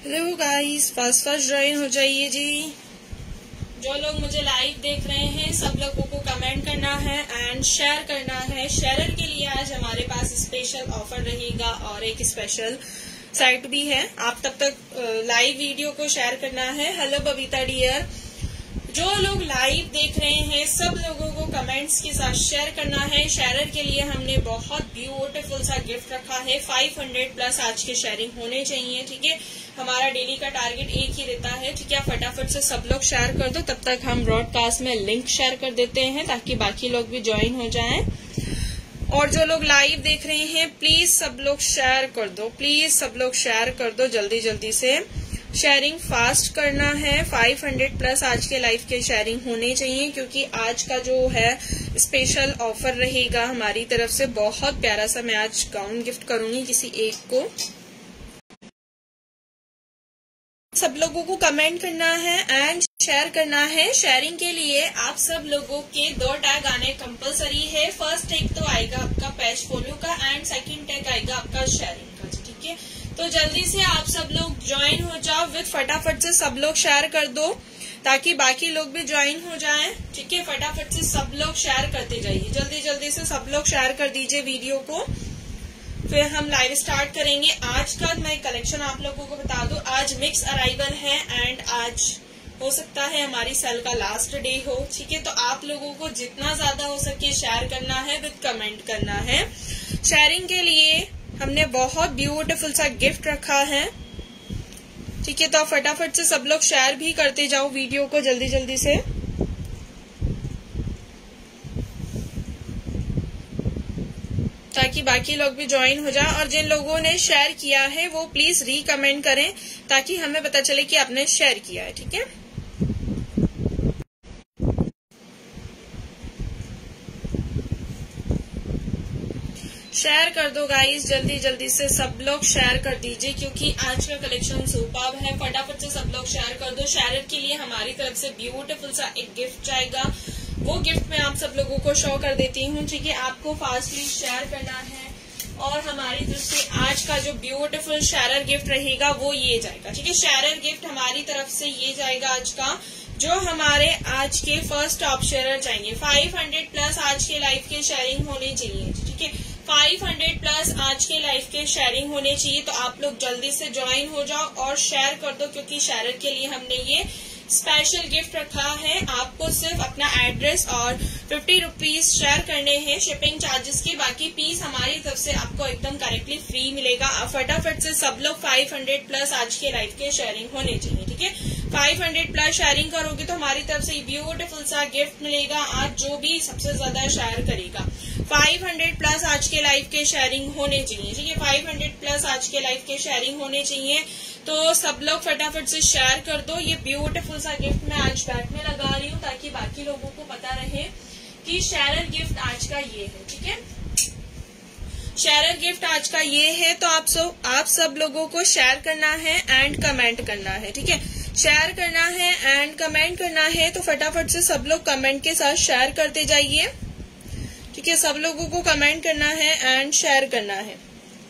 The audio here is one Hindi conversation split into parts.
हेलो गाइस, फर्स्ट ज्वाइन हो जाइए जी। जो लोग मुझे लाइव देख रहे हैं सब लोगों को कमेंट करना है एंड शेयर करना है। शेयर के लिए आज हमारे पास स्पेशल ऑफर रहेगा और एक स्पेशल साइट भी है। आप तब तक लाइव वीडियो को शेयर करना है। हेलो बबीता डियर, जो लोग लाइव देख रहे हैं सब लोगों को कमेंट्स के साथ शेयर करना है। शेयर के लिए हमने बहुत ब्यूटीफुल सा गिफ्ट रखा है। 500 प्लस आज के शेयरिंग होने चाहिए, ठीक है। हमारा डेली का टारगेट एक ही रहता है, ठीक है। फटाफट से सब लोग शेयर कर दो, तब तक हम ब्रॉडकास्ट में लिंक शेयर कर देते हैं ताकि बाकी लोग भी ज्वाइन हो जाएं। और जो लोग लाइव देख रहे हैं प्लीज सब लोग शेयर कर दो, प्लीज सब लोग शेयर कर दो, जल्दी जल्दी से शेयरिंग फास्ट करना है। 500 प्लस आज के लाइव के शेयरिंग होने चाहिए क्योंकि आज का जो है स्पेशल ऑफर रहेगा हमारी तरफ से। बहुत प्यारा सा मैं आज गाउन गिफ्ट करूंगी किसी एक को। सब लोगों को कमेंट करना है एंड शेयर करना है। शेयरिंग के लिए आप सब लोगों के 2 टैग आने कंपलसरी है। फर्स्ट टैग तो आएगा आपका पेज फॉलो का एंड सेकंड टैग आएगा आपका शेयरिंग का, ठीक है। तो जल्दी से आप सब लोग ज्वाइन हो जाओ। विद फटाफट से सब लोग शेयर कर दो ताकि बाकी लोग भी ज्वाइन हो जाएं, ठीक है। फटाफट से सब लोग शेयर करते जाइए, जल्दी जल्दी से सब लोग शेयर कर दीजिए वीडियो को, फिर हम लाइव स्टार्ट करेंगे। आज का मैं कलेक्शन आप लोगों को बता दूं, आज मिक्स अराइवल है एंड आज हो सकता है हमारी सेल का लास्ट डे हो, ठीक है। तो आप लोगों को जितना ज्यादा हो सके शेयर करना है, विद कमेंट करना है। शेयरिंग के लिए हमने बहुत ब्यूटीफुल सा गिफ्ट रखा है, ठीक है। तो आप फटाफट से सब लोग शेयर भी करते जाओ वीडियो को जल्दी जल्दी से, ताकि बाकी लोग भी ज्वाइन हो जाए। और जिन लोगों ने शेयर किया है वो प्लीज रीकमेंट करें ताकि हमें पता चले कि आपने शेयर किया है, ठीक है। शेयर कर दो गाइस, जल्दी जल्दी से सब लोग शेयर कर दीजिए क्योंकि आज का कलेक्शन सुपर्ब है। फटाफट से सब लोग शेयर कर दो। शेयर के लिए हमारी तरफ से ब्यूटीफुल सा एक गिफ्ट जाएगा, वो गिफ्ट मैं आप सब लोगों को शो कर देती हूँ, ठीक है। आपको फास्टली शेयर करना है और हमारी तरफ से आज का जो ब्यूटीफुल शेयर गिफ्ट रहेगा वो ये जाएगा, ठीक है। शेयर गिफ्ट हमारी तरफ से ये जाएगा आज का, जो हमारे आज के फर्स्ट टॉप शेयर जाएंगे। 500 प्लस आज के लाइव के शेयरिंग होने चाहिए, ठीक है। 500 प्लस आज के लाइव के शेयरिंग होने चाहिए। तो आप लोग जल्दी से ज्वाइन हो जाओ और शेयर कर दो क्योंकि शेयर के लिए हमने ये स्पेशल गिफ्ट रखा है। आपको सिर्फ अपना एड्रेस और 50 रुपीज शेयर करने हैं शिपिंग चार्जेस के, बाकी पीस हमारी तरफ से आपको एकदम करेक्टली फ्री मिलेगा। आप फटाफट से सब लोग 500 प्लस आज के लाइव के शेयरिंग होने चाहिए, ठीक है। 500 प्लस शेयरिंग करोगे तो हमारी तरफ से ब्यूटीफुल सा गिफ्ट मिलेगा आज जो भी सबसे ज्यादा शेयर करेगा। 500 प्लस आज के लाइव के शेयरिंग होने चाहिए, ठीक है। 500 प्लस आज के लाइव के शेयरिंग होने चाहिए। तो सब लोग फटाफट से शेयर कर दो। ये ब्यूटीफुल सा गिफ्ट मैं आज बैक में लगा रही हूँ ताकि बाकी लोगों को पता रहे कि शेयर गिफ्ट आज का ये है, ठीक है। शेयर गिफ्ट आज का ये है। तो आप सब लोगों को शेयर करना है एंड कमेंट करना है, ठीक है। शेयर करना है एंड कमेंट करना है। तो फटाफट से सब लोग कमेंट के साथ शेयर करते जाइए, ठीक है। सब लोगों को कमेंट करना है एंड शेयर करना है।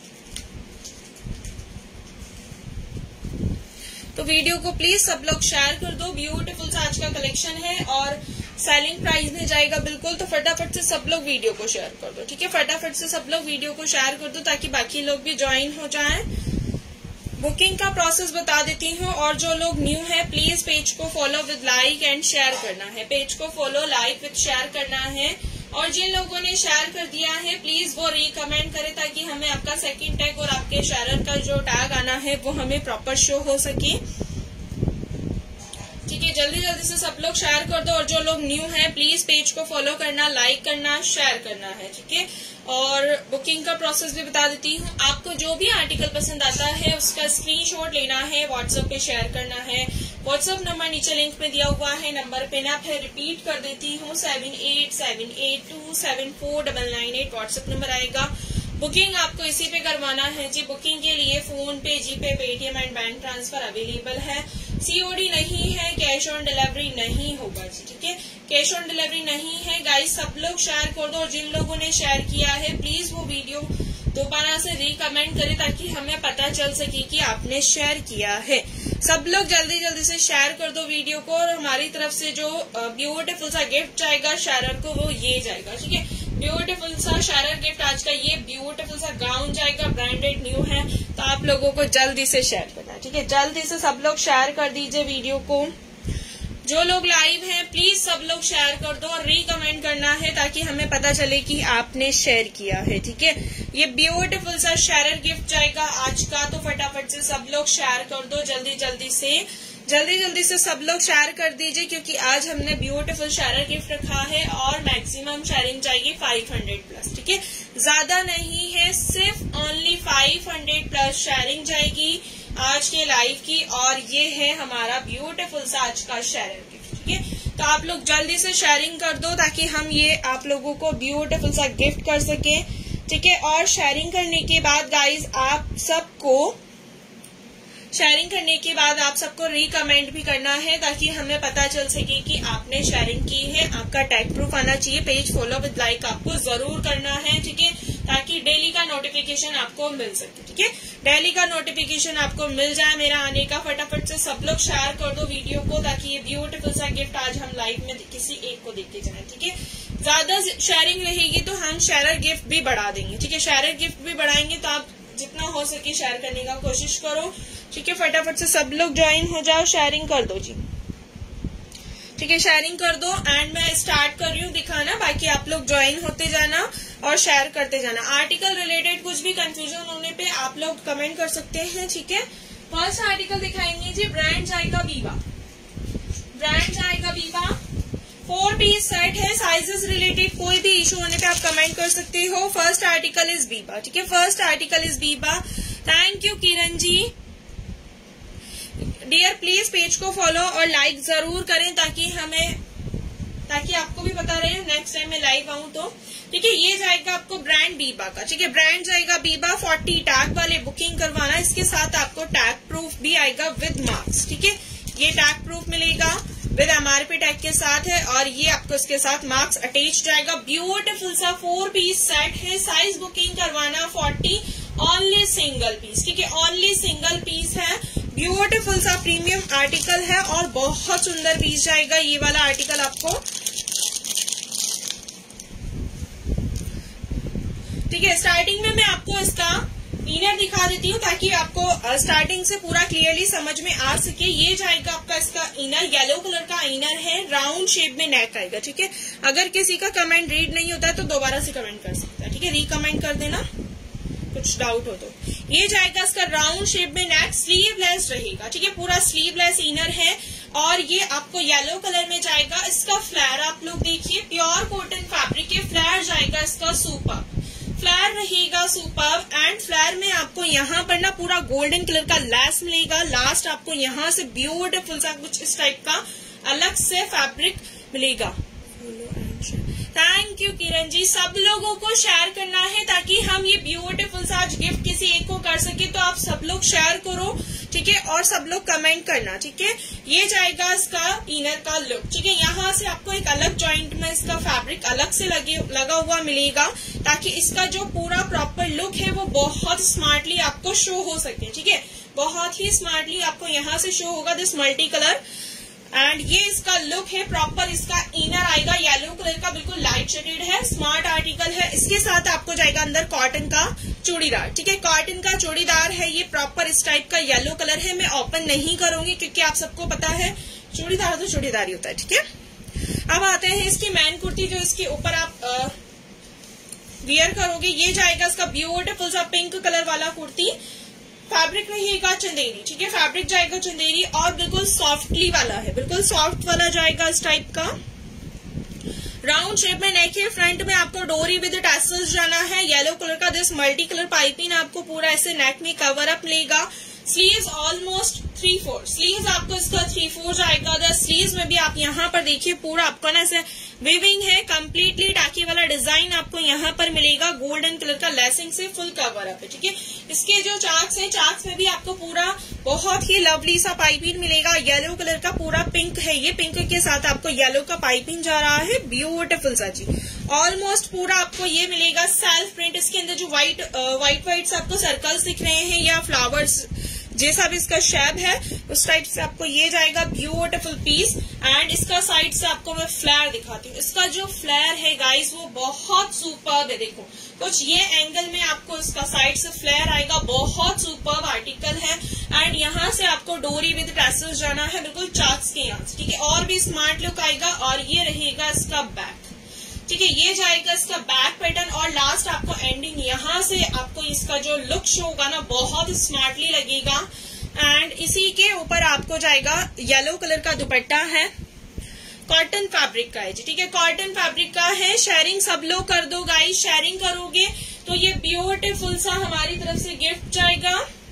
तो वीडियो को प्लीज सब लोग शेयर कर दो। ब्यूटीफुल सा आज का कलेक्शन है और सेलिंग प्राइस में जाएगा बिल्कुल। तो फटाफट से सब लोग वीडियो को शेयर कर दो, ठीक है। फटाफट से सब लोग वीडियो को शेयर कर दो ताकि बाकी लोग भी ज्वाइन हो जाएं। बुकिंग का प्रोसेस बता देती हूँ और जो लोग न्यू है प्लीज पेज को follow with like and share करना है। पेज को फॉलो, लाइक विद शेयर करना है। और जिन लोगों ने शेयर कर दिया है प्लीज वो रीकमेंट करें ताकि हमें आपका सेकंड टैग और आपके शेयर का जो टैग आना है वो हमें प्रॉपर शो हो सके, ठीक है। जल्दी जल्दी से सब लोग शेयर कर दो। और जो लोग न्यू है प्लीज पेज को फॉलो करना, लाइक करना, शेयर करना है, ठीक है। और बुकिंग का प्रोसेस भी बता देती हूँ। आपको जो भी आर्टिकल पसंद आता है उसका स्क्रीनशॉट लेना है, व्हाट्सएप पे शेयर करना है। व्हाट्सएप नंबर नीचे लिंक में दिया हुआ है, नंबर पे ना फिर रिपीट कर देती हूँ 7878274998 व्हाट्सएप नंबर आएगा। बुकिंग आपको इसी पे करवाना है जी। बुकिंग के लिए फोन पे, GPay, Paytm and bank transfer available है। सीओडी नहीं है, कैश ऑन डिलीवरी नहीं होगा जी, ठीक है। कैश ऑन डिलीवरी नहीं है गाइस। सब लोग शेयर कर दो और जिन लोगों ने शेयर किया है प्लीज वो वीडियो दोबारा से रीकमेंट करें ताकि हमें पता चल सके कि आपने शेयर किया है। सब लोग जल्दी जल्दी से शेयर कर दो वीडियो को, और हमारी तरफ से जो ब्यूटीफुल सा गिफ्ट जाएगा शेयरर को वो ये जाएगा, ठीक है। ब्यूटीफुल सा शेयरर गिफ्ट आज का ये ब्यूटीफुल सा गाउन जाएगा, ब्रांडेड न्यू है, तो आप लोगों को जल्दी से शेयर करना है, ठीक है। जल्दी से सब लोग शेयर कर दीजिए वीडियो को। जो लोग लाइव हैं प्लीज सब लोग शेयर कर दो और रीकमेंट करना है ताकि हमें पता चले कि आपने शेयर किया है, ठीक है। ये ब्यूटीफुल सा शेयरर गिफ्ट जाएगा आज का, तो फटाफट से सब लोग शेयर कर दो जल्दी जल्दी से सब लोग शेयर कर दीजिए, क्योंकि आज हमने ब्यूटीफुल शेयरर गिफ्ट रखा है और मैक्सिमम शेयरिंग चाहिए 500 प्लस, ठीक है। ज्यादा नहीं है, सिर्फ ओनली 500 प्लस शेयरिंग जाएगी आज के लाइव की, और ये है हमारा ब्यूटीफुल सा आज का शेयरर गिफ्ट, ठीक है। तो आप लोग जल्दी से शेयरिंग कर दो ताकि हम ये आप लोगों को ब्यूटीफुल सा गिफ्ट कर सके, ठीक है। और शेयरिंग करने के बाद गाइज आप सबको रीकमेंट भी करना है ताकि हमें पता चल सके कि आपने शेयरिंग की है। आपका टैग प्रूफ आना चाहिए, पेज फॉलो विद लाइक आपको जरूर करना है, ठीक है, ताकि डेली का नोटिफिकेशन आपको मिल सके, ठीक है। डेली का नोटिफिकेशन आपको मिल जाए मेरा आने का। फटाफट से सब लोग शेयर कर दो वीडियो को ताकि ये ब्यूटीफुल सा गिफ्ट आज हम लाइव में किसी एक को देके जाए, ठीक है। ज्यादा शेयरिंग रहेगी तो हम शेयरर गिफ्ट भी बढ़ा देंगे, ठीक है। शेयरर गिफ्ट भी बढ़ाएंगे तो आप जितना हो सके शेयर करने का कोशिश करो, ठीक है। फटाफट से सब लोग ज्वाइन हो जाओ, शेयरिंग कर दो जी, ठीक है। शेयरिंग कर दो एंड मैं स्टार्ट कर रही हूँ दिखाना, बाकी आप लोग ज्वाइन होते जाना और शेयर करते जाना। आर्टिकल रिलेटेड कुछ भी कंफ्यूजन होने पे आप लोग कमेंट कर सकते हैं, ठीक है। फर्स्ट आर्टिकल दिखाएंगे जी, ब्रांड जाएगा बीबा, 4 पीस सेट है। साइजेस रिलेटेड कोई भी इशू होने पे आप कमेंट कर सकते हो। फर्स्ट आर्टिकल इज बीबा, ठीक है। First article is Biba. Thank you Kiran ji. Dear please page को फॉलो और लाइक जरूर करें ताकि आपको भी पता रहे नेक्स्ट टाइम मैं लाइव आऊं तो, ठीक है। ये जाएगा आपको ब्रांड बीबा का, ठीक है। ब्रांड जाएगा बीबा, 40 टैग वाले बुकिंग करवाना। इसके साथ आपको टैग प्रूफ भी आएगा विद मार्क्स, ठीक है। ये टैग प्रूफ मिलेगा विद एमआरपी टैग के साथ है और ये आपको इसके साथ मार्क्स अटैच जाएगा। ब्यूटीफुल सा 4 पीस सेट है। साइज बुकिंग करवाना 40, ओनली सिंगल पीस, ठीक है। ओनली सिंगल पीस है। ब्यूटीफुल सा प्रीमियम आर्टिकल है और बहुत सुंदर पीस जाएगा ये वाला आर्टिकल आपको, ठीक है। स्टार्टिंग में मैं आपको इसका इनर दिखा देती हूँ ताकि आपको स्टार्टिंग से पूरा क्लियरली समझ में आ सके। ये जाएगा आपका इसका इनर, येलो कलर का इनर है, राउंड शेप में नेक आएगा, ठीक है। अगर किसी का कमेंट रीड नहीं होता है तो दोबारा से कमेंट कर सकता है, ठीक है। रीकमेंट कर देना कुछ डाउट हो तो। ये जाएगा इसका राउंड शेप में नेक, स्लीवलेस रहेगा, ठीक है। पूरा स्लीवलेस इनर है और ये आपको येलो कलर में जाएगा। इसका फ्लेयर आप लोग देखिए, प्योर कॉटन फैब्रिक है। फ्लेयर जाएगा इसका सुपर, फ्लेयर रहेगा सुपर। एंड फ्लेयर में आपको यहाँ पर ना पूरा गोल्डन कलर का लेस मिलेगा। लास्ट आपको यहाँ से ब्यूटीफुल सा कुछ इस टाइप का अलग से फैब्रिक मिलेगा। Thank you Kiran ji. सब लोगों को शेयर करना है ताकि हम ये ब्यूटीफुल सा आज गिफ्ट किसी एक को कर सके, तो आप सब लोग शेयर करो, ठीक है। और सब लोग कमेंट करना, ठीक है। ये जाएगा इसका इनर का लुक, ठीक है। यहाँ से आपको एक अलग जॉइंट में इसका फैब्रिक अलग से लगा हुआ मिलेगा ताकि इसका जो पूरा प्रॉपर लुक है वो बहुत स्मार्टली आपको शो हो सके, ठीक है। बहुत ही स्मार्टली आपको यहाँ से शो होगा दिस मल्टी कलर। एंड ये इसका लुक है प्रॉपर। इसका इनर आएगा येलो कलर का, बिल्कुल लाइट शेडेड है, स्मार्ट आर्टिकल है। इसके साथ आपको जाएगा अंदर कॉटन का चूड़ीदार, ठीक है। कॉटन का चूड़ीदार है ये, प्रॉपर इस टाइप का येलो कलर है। मैं ओपन नहीं करूंगी क्योंकि आप सबको पता है चूड़ीदार तो चूड़ीदार ही होता है, ठीक है। अब आते हैं इसकी मैन कुर्ती जो इसके ऊपर आप वियर करोगे। ये जाएगा इसका ब्यूटीफुल सा पिंक कलर वाला कुर्ती। फैब्रिक रहेगा चंदेरी, ठीक है। फैब्रिक जाएगा चंदेरी और बिल्कुल सॉफ्टली वाला है, बिल्कुल सॉफ्ट वाला जाएगा इस टाइप का। राउंड शेप में नेक है। फ्रंट में आपको डोरी विद टैसल्स जाना है। येलो कलर का दिस मल्टी कलर पाइपिंग आपको पूरा ऐसे नेक में कवर अप मिलेगा। स्लीव्स ऑलमोस्ट 3/4 स्लीव्स आपको इसका 3/4 जाएगा। अगर स्लीव्स में भी आप यहाँ पर देखिए पूरा आपको ना ऐसे विविंग है, कम्प्लीटली टाकी वाला डिजाइन आपको यहाँ पर मिलेगा। गोल्डन कलर का लेसिंग से फुल कवर अप है, ठीक है। इसके जो चाक्स हैं, चाक्स में भी आपको पूरा बहुत ही लवली सा पाइपिंग मिलेगा। येलो कलर का पूरा पिंक है, ये पिंक के साथ आपको येलो का पाइपिंग जा रहा है। ब्यूटीफुल सा जी, ऑलमोस्ट पूरा आपको ये मिलेगा सेल्फ प्रिंट। इसके अंदर जो व्हाइट से आपको सर्कल्स दिख रहे हैं या फ्लावर्स जैसा भी इसका शेप है उस टाइप से आपको ये जाएगा। Beautiful piece. एंड इसका साइड से आपको मैं फ्लेयर दिखाती हूँ। इसका जो फ्लेयर है गाइस वो बहुत सुपर्ब है। देखो कुछ ये एंगल में आपको इसका साइड से फ्लेयर आएगा। बहुत सुपर्ब आर्टिकल है। एंड यहाँ से आपको डोरी विद टैसल्स जाना है बिल्कुल चार्ट्स के यहाँ से, ठीक है। और भी स्मार्ट लुक आएगा। और ये रहेगा इसका बैक, ठीक है। ये जाएगा इसका बैक पैटर्न। और लास्ट आपको एंडिंग यहाँ से आपको इसका जो लुक शो होगा ना बहुत स्मार्टली लगेगा। एंड इसी के ऊपर आपको जाएगा येलो कलर का दुपट्टा है, कॉटन फैब्रिक का है जी, ठीक है। कॉटन फैब्रिक का है। शेयरिंग सब लोग कर दो गाइस। शेयरिंग करोगे तो ये ब्यूटीफुल सा हमारी तरफ से गिफ्ट जाएगा।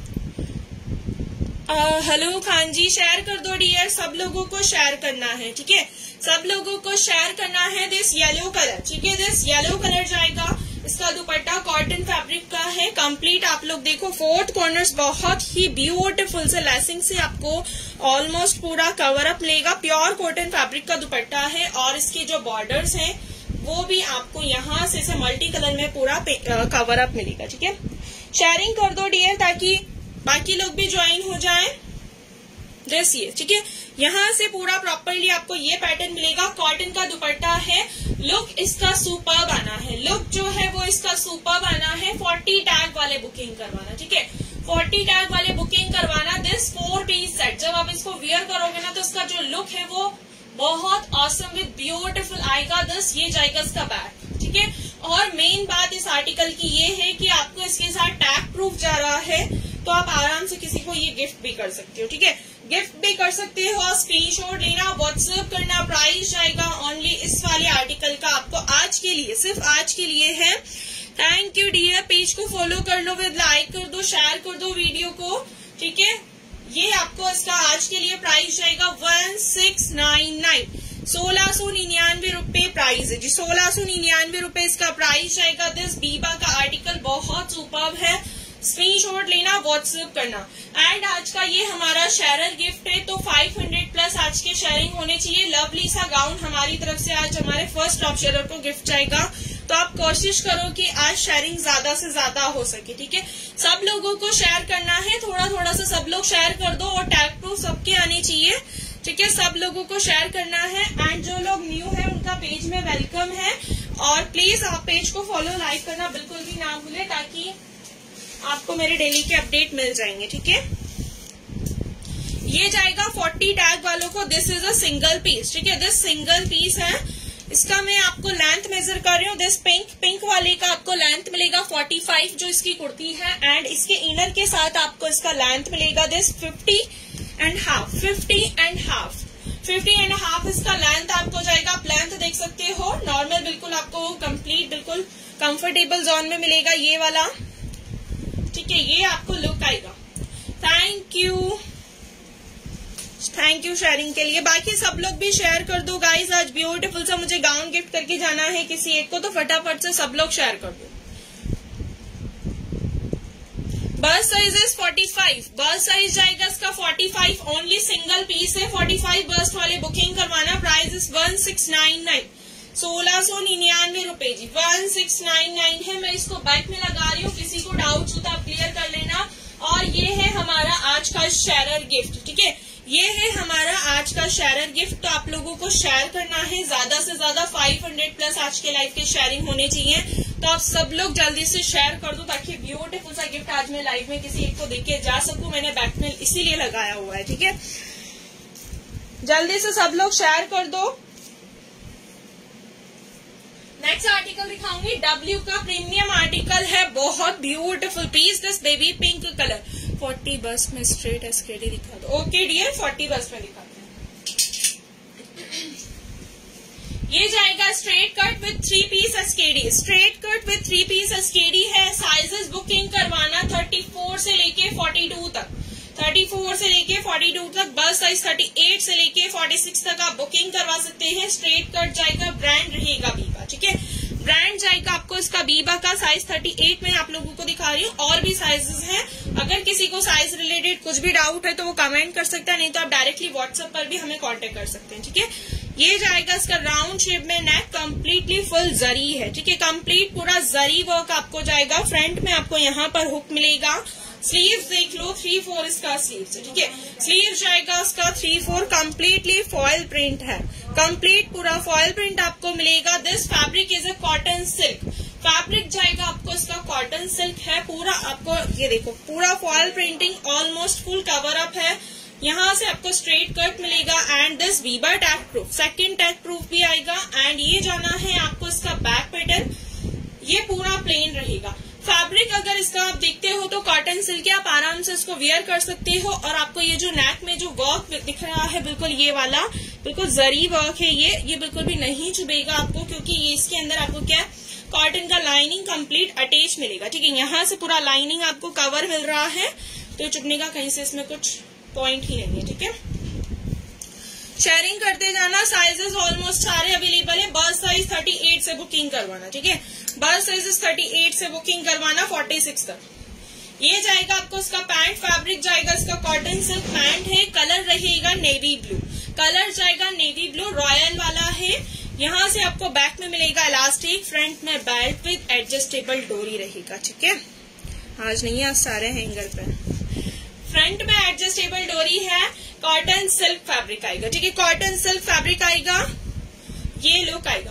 हेलो खान जी, शेयर कर दो डियर। सब लोगों को शेयर करना है, ठीक है। सब लोगों को शेयर करना है। दिस येलो कलर, ठीक है। दिस येलो कलर जाएगा। इसका दुपट्टा कॉटन फैब्रिक का है कंप्लीट। आप लोग देखो 4 कॉर्नर्स बहुत ही ब्यूटीफुल से लेसिंग से आपको ऑलमोस्ट पूरा कवर अप मिलेगा। प्योर कॉटन फैब्रिक का दुपट्टा है। और इसके जो बॉर्डर्स हैं वो भी आपको यहाँ से मल्टी कलर में पूरा कवर अप मिलेगा, ठीक है। शेयरिंग कर दो डियर ताकि बाकी लोग भी ज्वाइन हो जाएं। दिस ये, ठीक है। यहाँ से पूरा प्रॉपरली आपको ये पैटर्न मिलेगा। कॉटन का दुपट्टा है। लुक इसका सुपर्ब आना है। लुक जो है वो इसका सुपर्ब आना है। 40 टैग वाले बुकिंग करवाना, ठीक है। 40 टैग वाले बुकिंग करवाना। दिस 4 पीस सेट जब आप इसको वियर करोगे ना तो इसका जो लुक है वो बहुत ऑसम विद ब्यूटीफुल आएगा। दिस ये जाएगा इसका बैक, ठीक है। और मेन बात इस आर्टिकल की ये है कि आपको इसके साथ टैग प्रूफ जा रहा है तो आप आराम से किसी को ये गिफ्ट भी कर सकते हो, ठीक है। गिफ्ट भी कर सकते हो। स्क्रीनशॉट लेना, व्हाट्सएप करना। प्राइस जाएगा ओनली इस वाले आर्टिकल का आपको आज के लिए, सिर्फ आज के लिए है। Thank you dear. पेज को फॉलो कर लो, विद लाइक कर दो, शेयर कर दो वीडियो को, ठीक है। ये आपको इसका आज के लिए प्राइस जाएगा 1699, 1699 रुपए प्राइस है जी। 1699 रुपए इसका प्राइस जाएगा। दिस बीबा का आर्टिकल बहुत सुपर्ब है। स्क्रीनशॉट लेना, व्हाट्सएप करना। एंड आज का ये हमारा शेयरर गिफ्ट है तो 500 प्लस आज के शेयरिंग होने चाहिए। लवली सा गाउन हमारी तरफ से आज हमारे फर्स्ट टॉप शेयरर को गिफ्ट जाएगा। तो आप कोशिश करो कि आज शेयरिंग ज्यादा से ज्यादा हो सके, ठीक है। सब लोगों को शेयर करना है। थोड़ा थोड़ा सा सब लोग शेयर कर दो। और टैग प्रूफ सबके आने चाहिए, ठीक है। सब लोगों को शेयर करना है। एंड जो लोग न्यू है उनका पेज में वेलकम है। और प्लीज आप पेज को फॉलो, लाइक करना बिल्कुल भी ना भूले ताकि आपको मेरे डेली के अपडेट मिल जाएंगे, ठीक है। ये जाएगा 40 टैग वालों को। This is a single piece, ठीक है। दिस सिंगल पीस है। इसका मैं आपको लेंथ मेजर कर रही हूँ। दिस पिंक वाले का आपको लेंथ मिलेगा 45 जो इसकी कुर्ती है। एंड इसके इनर के साथ आपको इसका लेंथ मिलेगा दिस 50 एंड हाफ इसका लेंथ आपको जाएगा। आप लेंथ देख सकते हो। नॉर्मल बिल्कुल आपको कंप्लीट बिल्कुल कंफर्टेबल जोन में मिलेगा ये वाला, ठीक है। ये आपको लुक आएगा। थैंक यू शेयरिंग के लिए। बाकी सब लोग भी शेयर कर दो गाइस। आज ब्यूटीफुल सा मुझे गाउन गिफ्ट करके जाना है किसी एक को, तो फटाफट से सब लोग शेयर कर दो। बस साइज इज 45। बस साइज जाएगा इसका 45। ओनली सिंगल पीस है। 45 बस्ट वाले बुकिंग करवाना। प्राइस इज 1699, 1699 रुपए जी। 1699 है। मैं इसको बैक में लगा रही हूँ। किसी को डाउट हो तो आप क्लियर कर लेना। और ये है हमारा आज का शेयरर गिफ्ट, ठीक है। ये है हमारा आज का शेयरर गिफ्ट। तो आप लोगों को शेयर करना है ज्यादा से ज्यादा। 500 प्लस आज के लाइव के शेयरिंग होने चाहिए। तो आप सब लोग जल्दी से शेयर कर दो ताकि ब्यूटीफुल सा गिफ्ट आज मैं लाइव में किसी एक को देके जा सकूं। मैंने बैक में इसीलिए लगाया हुआ है, ठीक है। जल्दी से सब लोग शेयर कर दो। नेक्स्ट आर्टिकल दिखाऊंगी। डब्ल्यू का प्रीमियम आर्टिकल है। बहुत beautiful piece. This baby pink colour. 40 bust में स्ट्रेट एसकेडी दिखा दो। ओके डियर, 40 बस में दिखा दो। ये जाएगा straight cut with 3 piece SKD. Straight cut with 3 piece SKD है। साइजेस बुकिंग करवाना 34 से लेके 42 तक। 34 से लेके 42 तक। बस साइज 38 से लेके 46 तक आप बुकिंग करवा सकते हैं। स्ट्रेट कट जाएगा। ब्रांड रहेगा बीबा, ठीक है। ब्रांड जाएगा आपको इसका बीबा का। साइज 38 में आप लोगों को दिखा रही हूँ। और भी साइजेस हैं। अगर किसी को साइज रिलेटेड कुछ भी डाउट है तो वो कमेंट कर सकता है, नहीं तो आप डायरेक्टली व्हाट्सएप पर भी हमें कांटेक्ट कर सकते हैं, ठीक है। ये जाएगा इसका राउंड शेप में नेक, कंप्लीटली फुल जरी है, ठीक है, कंप्लीट पूरा जरी वर्क आपको जाएगा। फ्रंट में आपको यहाँ पर हुक मिलेगा। स्लीव्स देख लो 3/4 इसका स्लीव्स है, ठीक है, स्लीव जाएगा इसका 3/4, कंप्लीटली फॉयल प्रिंट है, कंप्लीट पूरा फॉयल प्रिंट आपको मिलेगा। This fabric is a cotton silk, fabric जाएगा आपको इसका कॉटन सिल्क है पूरा। आपको ये देखो पूरा foil printing almost full cover up है। यहाँ से आपको स्ट्रेट कट मिलेगा and this weaver tag proof, second tag proof भी आएगा। एंड ये जाना है आपको इसका बैक पैटर्न, ये पूरा प्लेन रहेगा। फैब्रिक अगर इसका आप देखते हो तो कॉटन सिल्क है, आप आराम से इसको वियर कर सकते हो। और आपको ये जो नेक में जो वर्क दिख रहा है बिल्कुल ये वाला बिल्कुल जरी वर्क है, ये बिल्कुल भी नहीं चुभेगा आपको, क्योंकि ये इसके अंदर आपको क्या है कॉटन का लाइनिंग कंप्लीट अटैच मिलेगा, ठीक है। यहाँ से पूरा लाइनिंग आपको कवर मिल रहा है, तो चुभने का कहीं से इसमें कुछ पॉइंट ही नहीं है, ठीक है। शेयरिंग करते जाना, साइजेस ऑलमोस्ट सारे अवेलेबल है। बर्थ साइज 38 से बुकिंग करवाना, ठीक है, बर्थ साइज 38 से बुकिंग करवाना 46 तक। ये जाएगा आपको इसका पैंट, फैब्रिक जाएगा इसका कॉटन सिल्क पैंट है, कलर रहेगा नेवी ब्लू, कलर जाएगा नेवी ब्लू रॉयल वाला है। यहाँ से आपको बैक में मिलेगा इलास्टिक, फ्रंट में बेल्ट विद एडजस्टेबल डोरी रहेगा, ठीक है। आज नहीं है, आज सारे हैंगर पे। फ्रंट में एडजस्टेबल डोरी है, कॉटन सिल्क फैब्रिक आएगा, ठीक है, कॉटन सिल्क फैब्रिक आएगा, ये लुक आएगा।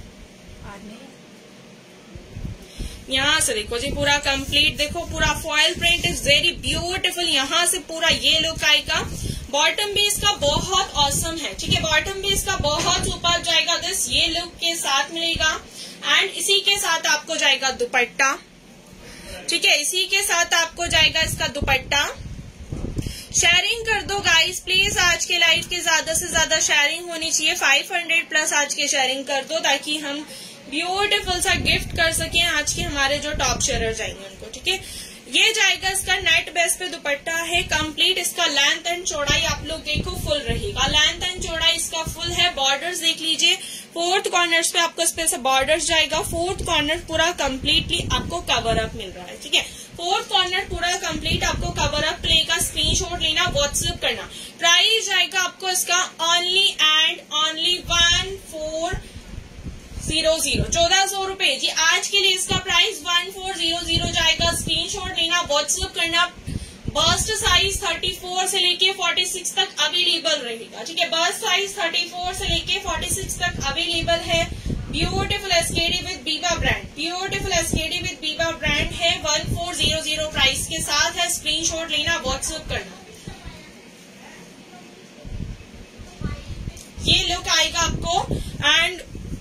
यहाँ से देखो जी पूरा कंप्लीट, देखो पूरा foil print is very beautiful. यहाँ से पूरा ये लुक आएगा। बॉटम भी इसका बहुत ऑसम है, ठीक है, बॉटम भी इसका बहुत सुपर जाएगा। दिस ये लुक के साथ मिलेगा एंड इसी के साथ आपको जाएगा दुपट्टा, ठीक है, इसी के साथ आपको जाएगा इसका दुपट्टा। शेयरिंग कर दो गाइस प्लीज, आज के लाइव के ज्यादा से ज्यादा शेयरिंग होनी चाहिए। 500 प्लस आज के शेयरिंग कर दो ताकि हम ब्यूटीफुल सा गिफ्ट कर सकें आज के हमारे जो टॉप शेयर जाएंगे उनको, ठीक है। ये जाएगा इसका नेट बेस पे दुपट्टा है, कंप्लीट इसका लेंथ एंड चौड़ाई आप लोग देखो फुल रहेगा, लेंथ एंड चौड़ाई इसका फुल है। बॉर्डर्स देख लीजिए, 4th कॉर्नर्स पे आपको इस पे से बॉर्डर्स जाएगा, 4th कॉर्नर पूरा कंप्लीटली आपको कवर अप मिल रहा है, ठीक है, 4th कॉर्नर पूरा कंप्लीट आपको कवर अप लेगा। स्क्रीनशॉट लेना, व्हाट्सएप करना। प्राइस जाएगा आपको इसका ओनली एंड ओनली 1400, 1400 रुपए जी। आज के लिए इसका प्राइस 1400 जाएगा। स्क्रीनशॉट लेना, व्हाट्सएप करना। बस्ट साइज 34 से लेके 46 तक अवेलेबल रहेगा, ठीक है, बस्ट साइज 34 से लेके 46 तक अवेलेबल है। Beautiful SKD with Biba brand, beautiful SKD with Biba brand है, 1400 प्राइस के साथ है। स्क्रीनशॉट लेना, व्हाट्सएप करना। ये लुक आएगा आपको एंड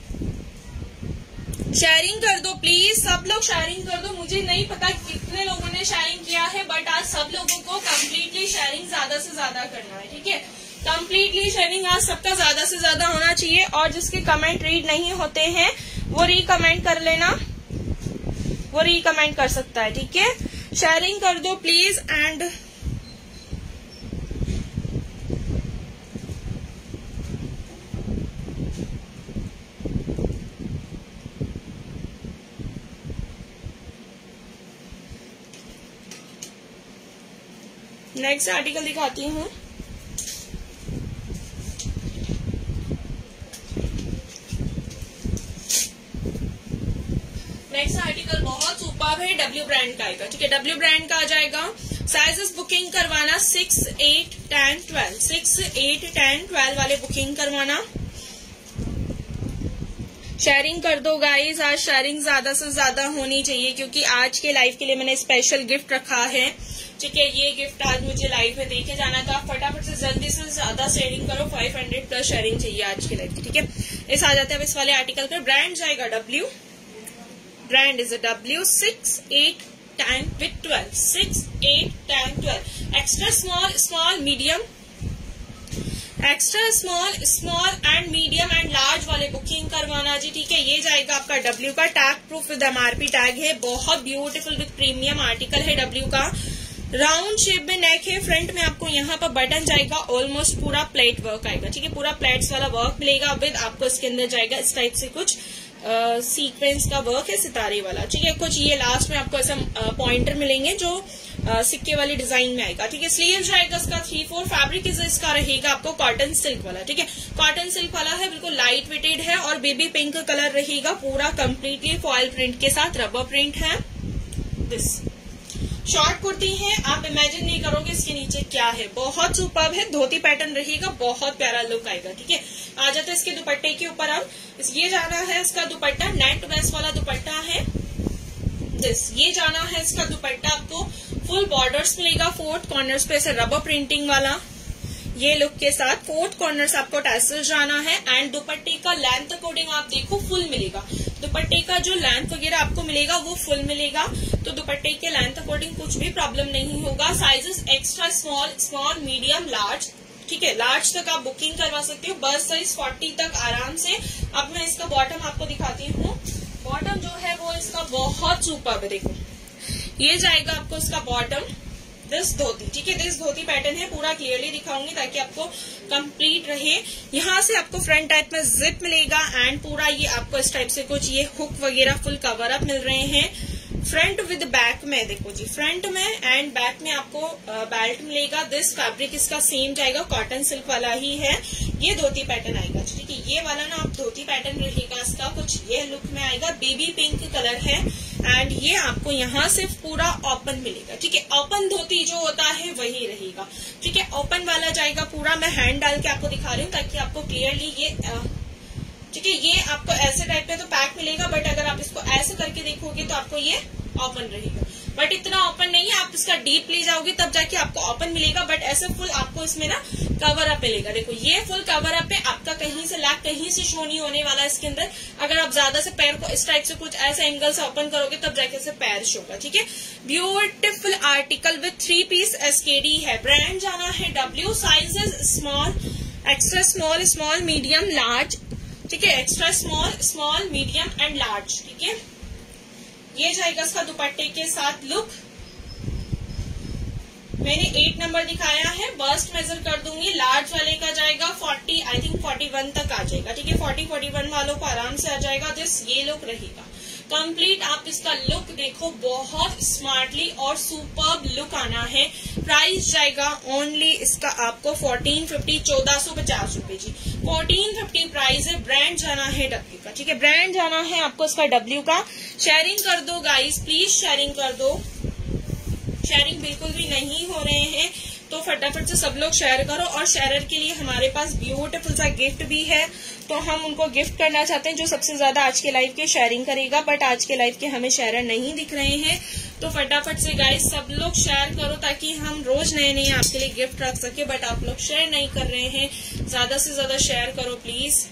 शेयरिंग कर दो प्लीज, सब लोग शेयरिंग कर दो। मुझे नहीं पता कितने लोगों ने शेयरिंग किया है, बट आज सब लोगों को कंप्लीटली शेयरिंग ज्यादा से ज्यादा करना है, ठीक है, कंप्लीटली शेयरिंग आज सबका ज्यादा से ज्यादा होना चाहिए। और जिसके कमेंट रीड नहीं होते हैं वो रीकमेंट कर लेना, वो रीकमेंट कर सकता है, ठीक है। शेयरिंग कर दो प्लीज एंड नेक्स्ट आर्टिकल दिखाती हूँ। नेक्स्ट आर्टिकल बहुत सुपर्ब है, डब्ल्यू ब्रांड का आएगा, ठीक है, डब्ल्यू ब्रांड का आ जाएगा। साइजेस बुकिंग करवाना 6, 8, 10, 12, 6, 8, 10, 12 वाले बुकिंग करवाना। शेयरिंग कर दो गाइज, आज शेयरिंग ज्यादा से ज्यादा होनी चाहिए क्योंकि आज के लाइव के लिए मैंने स्पेशल गिफ्ट रखा है, ठीक है। ये गिफ्ट आज मुझे लाइव में देखे जाना था, फटाफट से जल्दी से ज्यादा शेयरिंग करो। 500 प्लस शेयरिंग चाहिए आज के लाइव की, ठीक है। इस आ जाते हैं अब इस वाले आर्टिकल का। ब्रांड जाएगा W, brand is W, 6, 8, 10 with 12, 6, 8, 10, 12। Extra small, small, medium, extra small, small and medium and large वाले बुकिंग करवाना जी, ठीक है। ये जाएगा आपका डब्ल्यू का, tag proof with MRP tag है, बहुत ब्यूटीफुल विद प्रीमियम आर्टिकल है डब्ल्यू का। राउंड शेप में नेक है, फ्रंट में आपको यहाँ पर बटन जाएगा, ऑलमोस्ट पूरा प्लेट वर्क आएगा, ठीक है, पूरा प्लेट्स वाला वर्क मिलेगा विद आपको इसके अंदर जाएगा इस टाइप से कुछ सीक्वेंस का वर्क है, सितारे वाला, ठीक है। कुछ ये लास्ट में आपको ऐसा पॉइंटर मिलेंगे जो सिक्के वाली डिजाइन में आएगा। ठीक है, स्लीव जाएगा इसका 3/4। फैब्रिक इसका रहेगा आपको कॉटन सिल्क वाला। ठीक है, कॉटन सिल्क वाला है, बिल्कुल लाइट वेटेड है और बेबी पिंक कलर रहेगा पूरा कंप्लीटली फॉयल प्रिंट के साथ, रबर प्रिंट है। दिस शॉर्ट कुर्ती है, आप इमेजिन नहीं करोगे इसके नीचे क्या है, बहुत सुपर्ब है। धोती पैटर्न रहेगा, बहुत प्यारा लुक आएगा। ठीक है, आ जाते हैं इसके दुपट्टे के ऊपर। अब ये जाना है इसका दुपट्टा, नेट बेस वाला दुपट्टा है। ये जाना है इसका दुपट्टा, आपको फुल बॉर्डर्स मिलेगा, 4 कॉर्नर्स पे ऐसे रबर प्रिंटिंग वाला ये लुक के साथ 4 कॉर्नर्स आपको टैसल जाना है। एंड दुपट्टे का लेंथ अकॉर्डिंग आप देखो फुल मिलेगा, दुपट्टे का जो लेंथ वगैरह आपको मिलेगा वो फुल मिलेगा, तो दुपट्टे के लेंथ अकॉर्डिंग कुछ भी प्रॉब्लम नहीं होगा। Sizes extra small, small, medium, large. ठीक है, लार्ज तक आप बुकिंग करवा सकते हो, बस साइज 40 तक आराम से। अब मैं इसका बॉटम आपको दिखाती हूँ। बॉटम जो है वो इसका बहुत सुपर्ब है, देखो ये जाएगा आपको इसका बॉटम, दिस धोती। ठीक है, दिस धोती पैटर्न है, पूरा क्लियरली दिखाऊंगी ताकि आपको कंप्लीट रहे। यहाँ से आपको फ्रंट टाइप में जिप मिलेगा एंड पूरा ये आपको इस टाइप से कुछ ये हुक वगैरह फुल कवर अप मिल रहे हैं। फ्रंट विद बैक में देखो जी, फ्रंट में एंड बैक में आपको बेल्ट मिलेगा। दिस फैब्रिक इसका सेम जाएगा, कॉटन सिल्क वाला ही है। ये धोती पैटर्न आएगा। ठीक है, ये वाला ना आप धोती पैटर्न रहेगा इसका, कुछ ये लुक में आएगा, बेबी पिंक कलर है एंड ये आपको यहाँ से पूरा ओपन मिलेगा। ठीक है, ओपन धोती जो होता है वही रहेगा। ठीक है, ओपन वाला जाएगा पूरा। मैं हैंड डाल के आपको दिखा रही हूँ ताकि आपको क्लियरली ये ठीक है, ये आपको ऐसे टाइप में तो पैक मिलेगा, बट अगर आप इसको ऐसे करके देखोगे तो आपको ये ओपन रहेगा, बट इतना ओपन नहीं है। आप इसका डीप ले जाओगे तब जाके आपको ओपन मिलेगा, बट ऐसे फुल आपको इसमें ना कवर अप मिलेगा। देखो ये फुल कवर अप है, आपका कहीं से लैक कहीं से शो नहीं होने वाला इसके अंदर। अगर आप ज्यादा से पैर को इस टाइप से कुछ ऐसे एंगल से ओपन करोगे तब जाके से पैर शो होगा। ठीक है, beautiful article with 3 piece SKD है। ब्रांड जाना है W, sizes small, extra small, small, medium, large. ठीक है, extra small, small, medium and large. ठीक है, ये जाएगा इसका दुपट्टे के साथ लुक। मैंने 8 नंबर दिखाया है, बस्ट मेजर कर दूंगी। लार्ज वाले का जाएगा 40, आई थिंक 41 तक आ जाएगा। ठीक है, 40-41 वालों को आराम से आ जाएगा। दिस ये लुक रहेगा कंप्लीट। आप इसका लुक देखो, बहुत स्मार्टली और सुपर्ब लुक आना है। प्राइस जाएगा ओनली इसका आपको 1450, 1450 रुपए जी। 1450 प्राइस है। ब्रांड जाना है W का। ठीक है, ब्रांड जाना है आपको इसका W का। शेयरिंग कर दो गाइस, प्लीज शेयरिंग कर दो। शेयरिंग बिल्कुल भी नहीं हो रहे हैं तो फटाफट से सब लोग शेयर करो। और शेयरर के लिए हमारे पास ब्यूटीफुल सा गिफ्ट भी है, तो हम उनको गिफ्ट करना चाहते हैं जो सबसे ज्यादा आज के लाइव के शेयरिंग करेगा। बट आज के लाइव के हमें शेयरर नहीं दिख रहे हैं, तो फटाफट से गाइस सब लोग शेयर करो ताकि हम रोज नए नए आपके लिए गिफ्ट रख सके। बट आप लोग शेयर नहीं कर रहे हैं, ज्यादा से ज्यादा शेयर करो please.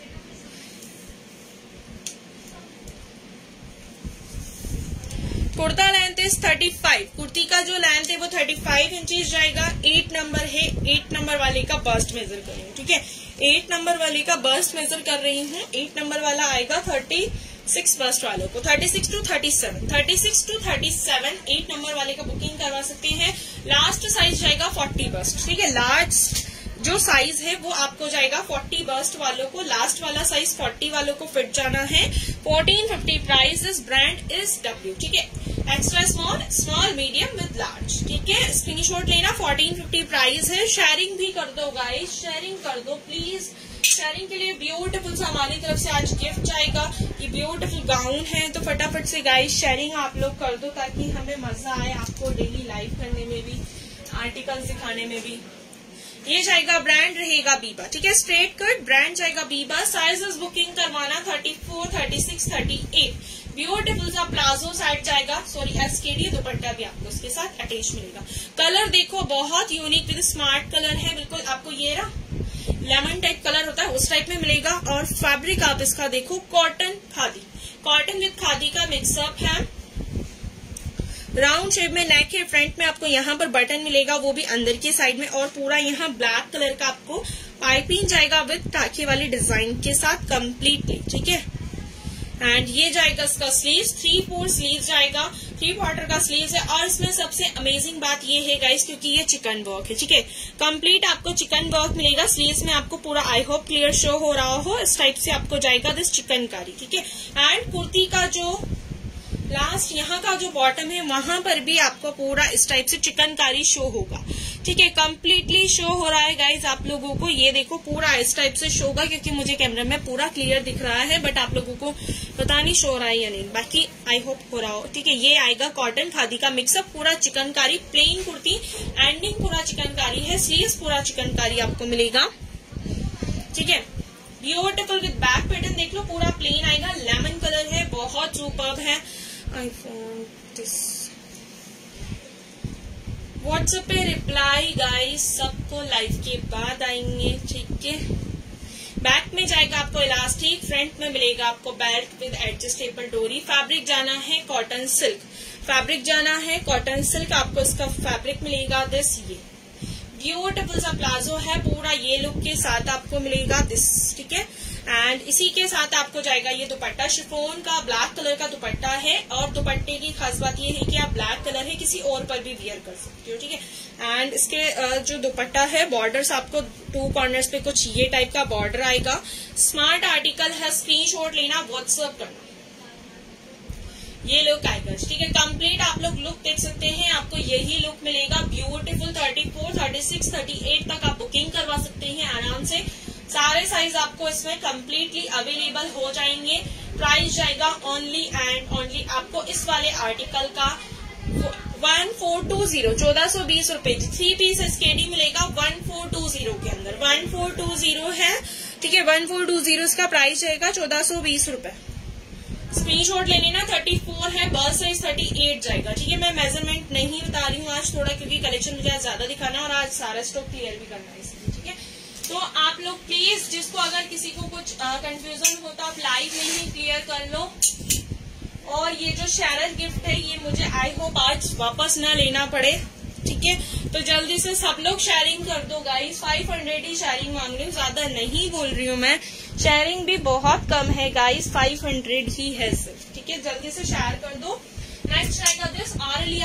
Kurta length is 35, kurti का जो लेंथ है वो 35 इंचेस जाएगा। 8 नंबर है, 8 नंबर वाले का बस्ट मेजर कर रही हूँ। ठीक है, 8 नंबर वाले का बस्ट मेजर कर रही हूँ। 8 नंबर वाला आएगा 36 बस्ट वालों को, 36 to 37, 36 to 37 8 नंबर वाले का बुकिंग करवा सकते हैं। लास्ट साइज जाएगा 40 बस्ट। ठीक है, लार्ज जो साइज है वो आपको जाएगा 40 बस्ट वालों को, लास्ट वाला साइज 40 वालों को फिट जाना है। 1450 प्राइस, इस ब्रांड इज W। ठीक है, extra small, small, medium with large. ठीक है, स्क्रीनशॉट लेना। 1450 प्राइस है। शेयरिंग भी कर दो गाइस, शेयरिंग कर दो प्लीज। शेयरिंग के लिए ब्यूटीफुल सा हमारी तरफ से आज गिफ्ट जाएगा। ये ब्यूटीफुल गाउन है, तो फटाफट से गाइस शेयरिंग आप लोग कर दो ताकि हमें मजा आए आपको डेली लाइव करने में भी, आर्टिकल्स दिखाने में भी। ये जाएगा, ब्रांड रहेगा बीबा। ठीक है, स्ट्रेट कट, ब्रांड जाएगा बीबा। साइजेस बुकिंग करवाना 34, 36, 38। ब्यूटीफुल सा प्लाजो सेट जाएगा, सॉरी SKD। दुपट्टा भी आपको इसके साथ अटैच मिलेगा। कलर देखो बहुत यूनिक विद स्मार्ट कलर है, बिल्कुल आपको ये ना लेमन टाइप कलर होता है उस टाइप में मिलेगा। और फैब्रिक आप इसका देखो, cotton khadi, cotton with khadi का मिक्सअप है। राउंड शेप में नेक है, फ्रंट में आपको यहाँ पर बटन मिलेगा वो भी अंदर की साइड में, और पूरा यहाँ ब्लैक कलर का आपको पाइपिंग जाएगा विद टाके वाली डिजाइन के साथ कंप्लीटली। ठीक है, एंड ये जाएगा इसका स्लीव्स, 3/4 स्लीव जाएगा, 3/4 का स्लीव है। और इसमें सबसे अमेजिंग बात ये है गाइस, क्योंकि ये चिकन वर्क है। ठीक है, कंप्लीट आपको चिकन वर्क मिलेगा स्लीव्स में। आपको पूरा आई होप क्लियर शो हो रहा हो, इस टाइप से आपको जाएगा दिस चिकनकारी। ठीक है, एंड कुर्ती का जो लास्ट यहाँ का जो बॉटम है वहां पर भी आपको पूरा इस टाइप से चिकनकारी शो होगा। ठीक है, कंप्लीटली शो हो रहा है गाइज आप लोगों को। ये देखो पूरा इस टाइप से शो होगा, क्योंकि मुझे कैमरे में पूरा क्लियर दिख रहा है, बट आप लोगों को पता नहीं शो हो रहा है या नहीं, बाकी आई होप हो रहा हो। ठीक है, ये आएगा कॉटन खादी का मिक्सअप, पूरा चिकनकारी प्लेन कुर्ती, एंडिंग पूरा चिकनकारी है, स्लीव्स पूरा चिकनकारी आपको मिलेगा। ठीक है, ब्यूटीफुल विद बैक पैटर्न देख लो, पूरा प्लेन आएगा, लेमन कलर है, बहुत सुपर्ब है। आई वांट दिस व्हाट्सएप पे रिप्लाई गाइस सबको लाइव के बाद आएंगे। ठीक है, बैक में जाएगा आपको इलास्टिक, फ्रंट में मिलेगा आपको बेल्ट विद एडजस्टेबल डोरी। फैब्रिक जाना है कॉटन सिल्क, फैब्रिक जाना है कॉटन सिल्क, आपको इसका फैब्रिक मिलेगा दिस। ये ब्यूटीफुल सा प्लाजो है, पूरा ये लुक के साथ आपको मिलेगा दिस। ठीक है, एंड इसी के साथ आपको जाएगा ये दुपट्टा, शिफॉन का ब्लैक कलर का दुपट्टा है, और दुपट्टे की खास बात ये है कि आप ब्लैक कलर है किसी और पर भी वियर कर सकते हो। ठीक है, एंड इसके जो दुपट्टा है बॉर्डर्स आपको 2 कॉर्नर्स पे कुछ ये टाइप का बॉर्डर आएगा। स्मार्ट आर्टिकल है, स्क्रीनशॉट लेना, व्हाट्सएप करना, ये लुक आएगा। ठीक है, कंप्लीट आप लोग लुक देख सकते हैं, आपको यही लुक मिलेगा। ब्यूटीफुल 34, 36, 38 तक आप बुकिंग करवा सकते हैं आराम से। सारे साइज आपको इसमें कंप्लीटली अवेलेबल हो जाएंगे। प्राइस जाएगा ओनली एंड ओनली आपको इस वाले आर्टिकल का 1420, 1420 रुपए। 3 पीस SKD मिलेगा 1420 के अंदर, 1420 है। ठीक है, 1420 इसका प्राइस जाएगा 1420 रुपए। स्क्रीनशॉट ले लेना, 34 है, बर्थ साइज 38 जाएगा। ठीक है, मैं मेजरमेंट नहीं बता रही हूँ आज थोड़ा, क्योंकि कलेक्शन मुझे ज्यादा दिखाना है और आज सारा स्टॉक क्लियर भी करना है इसलिए। ठीक है, तो आप लोग प्लीज, जिसको अगर किसी को कुछ कंफ्यूजन हो तो आप लाइव में ही क्लियर कर लो। और ये जो शैरर गिफ्ट है ये मुझे आई होप आज वापस ना लेना पड़े। ठीक है, तो जल्दी से सब लोग शेयरिंग कर दो गाइस। 500 ही शेयरिंग मांग रही हूँ, ज्यादा नहीं बोल रही हूँ मैं, शेयरिंग भी बहुत कम है गाइस, 500 ही है सिर्फ। ठीक है, जल्दी से शेयर कर दो। नेक्स्ट आएगा this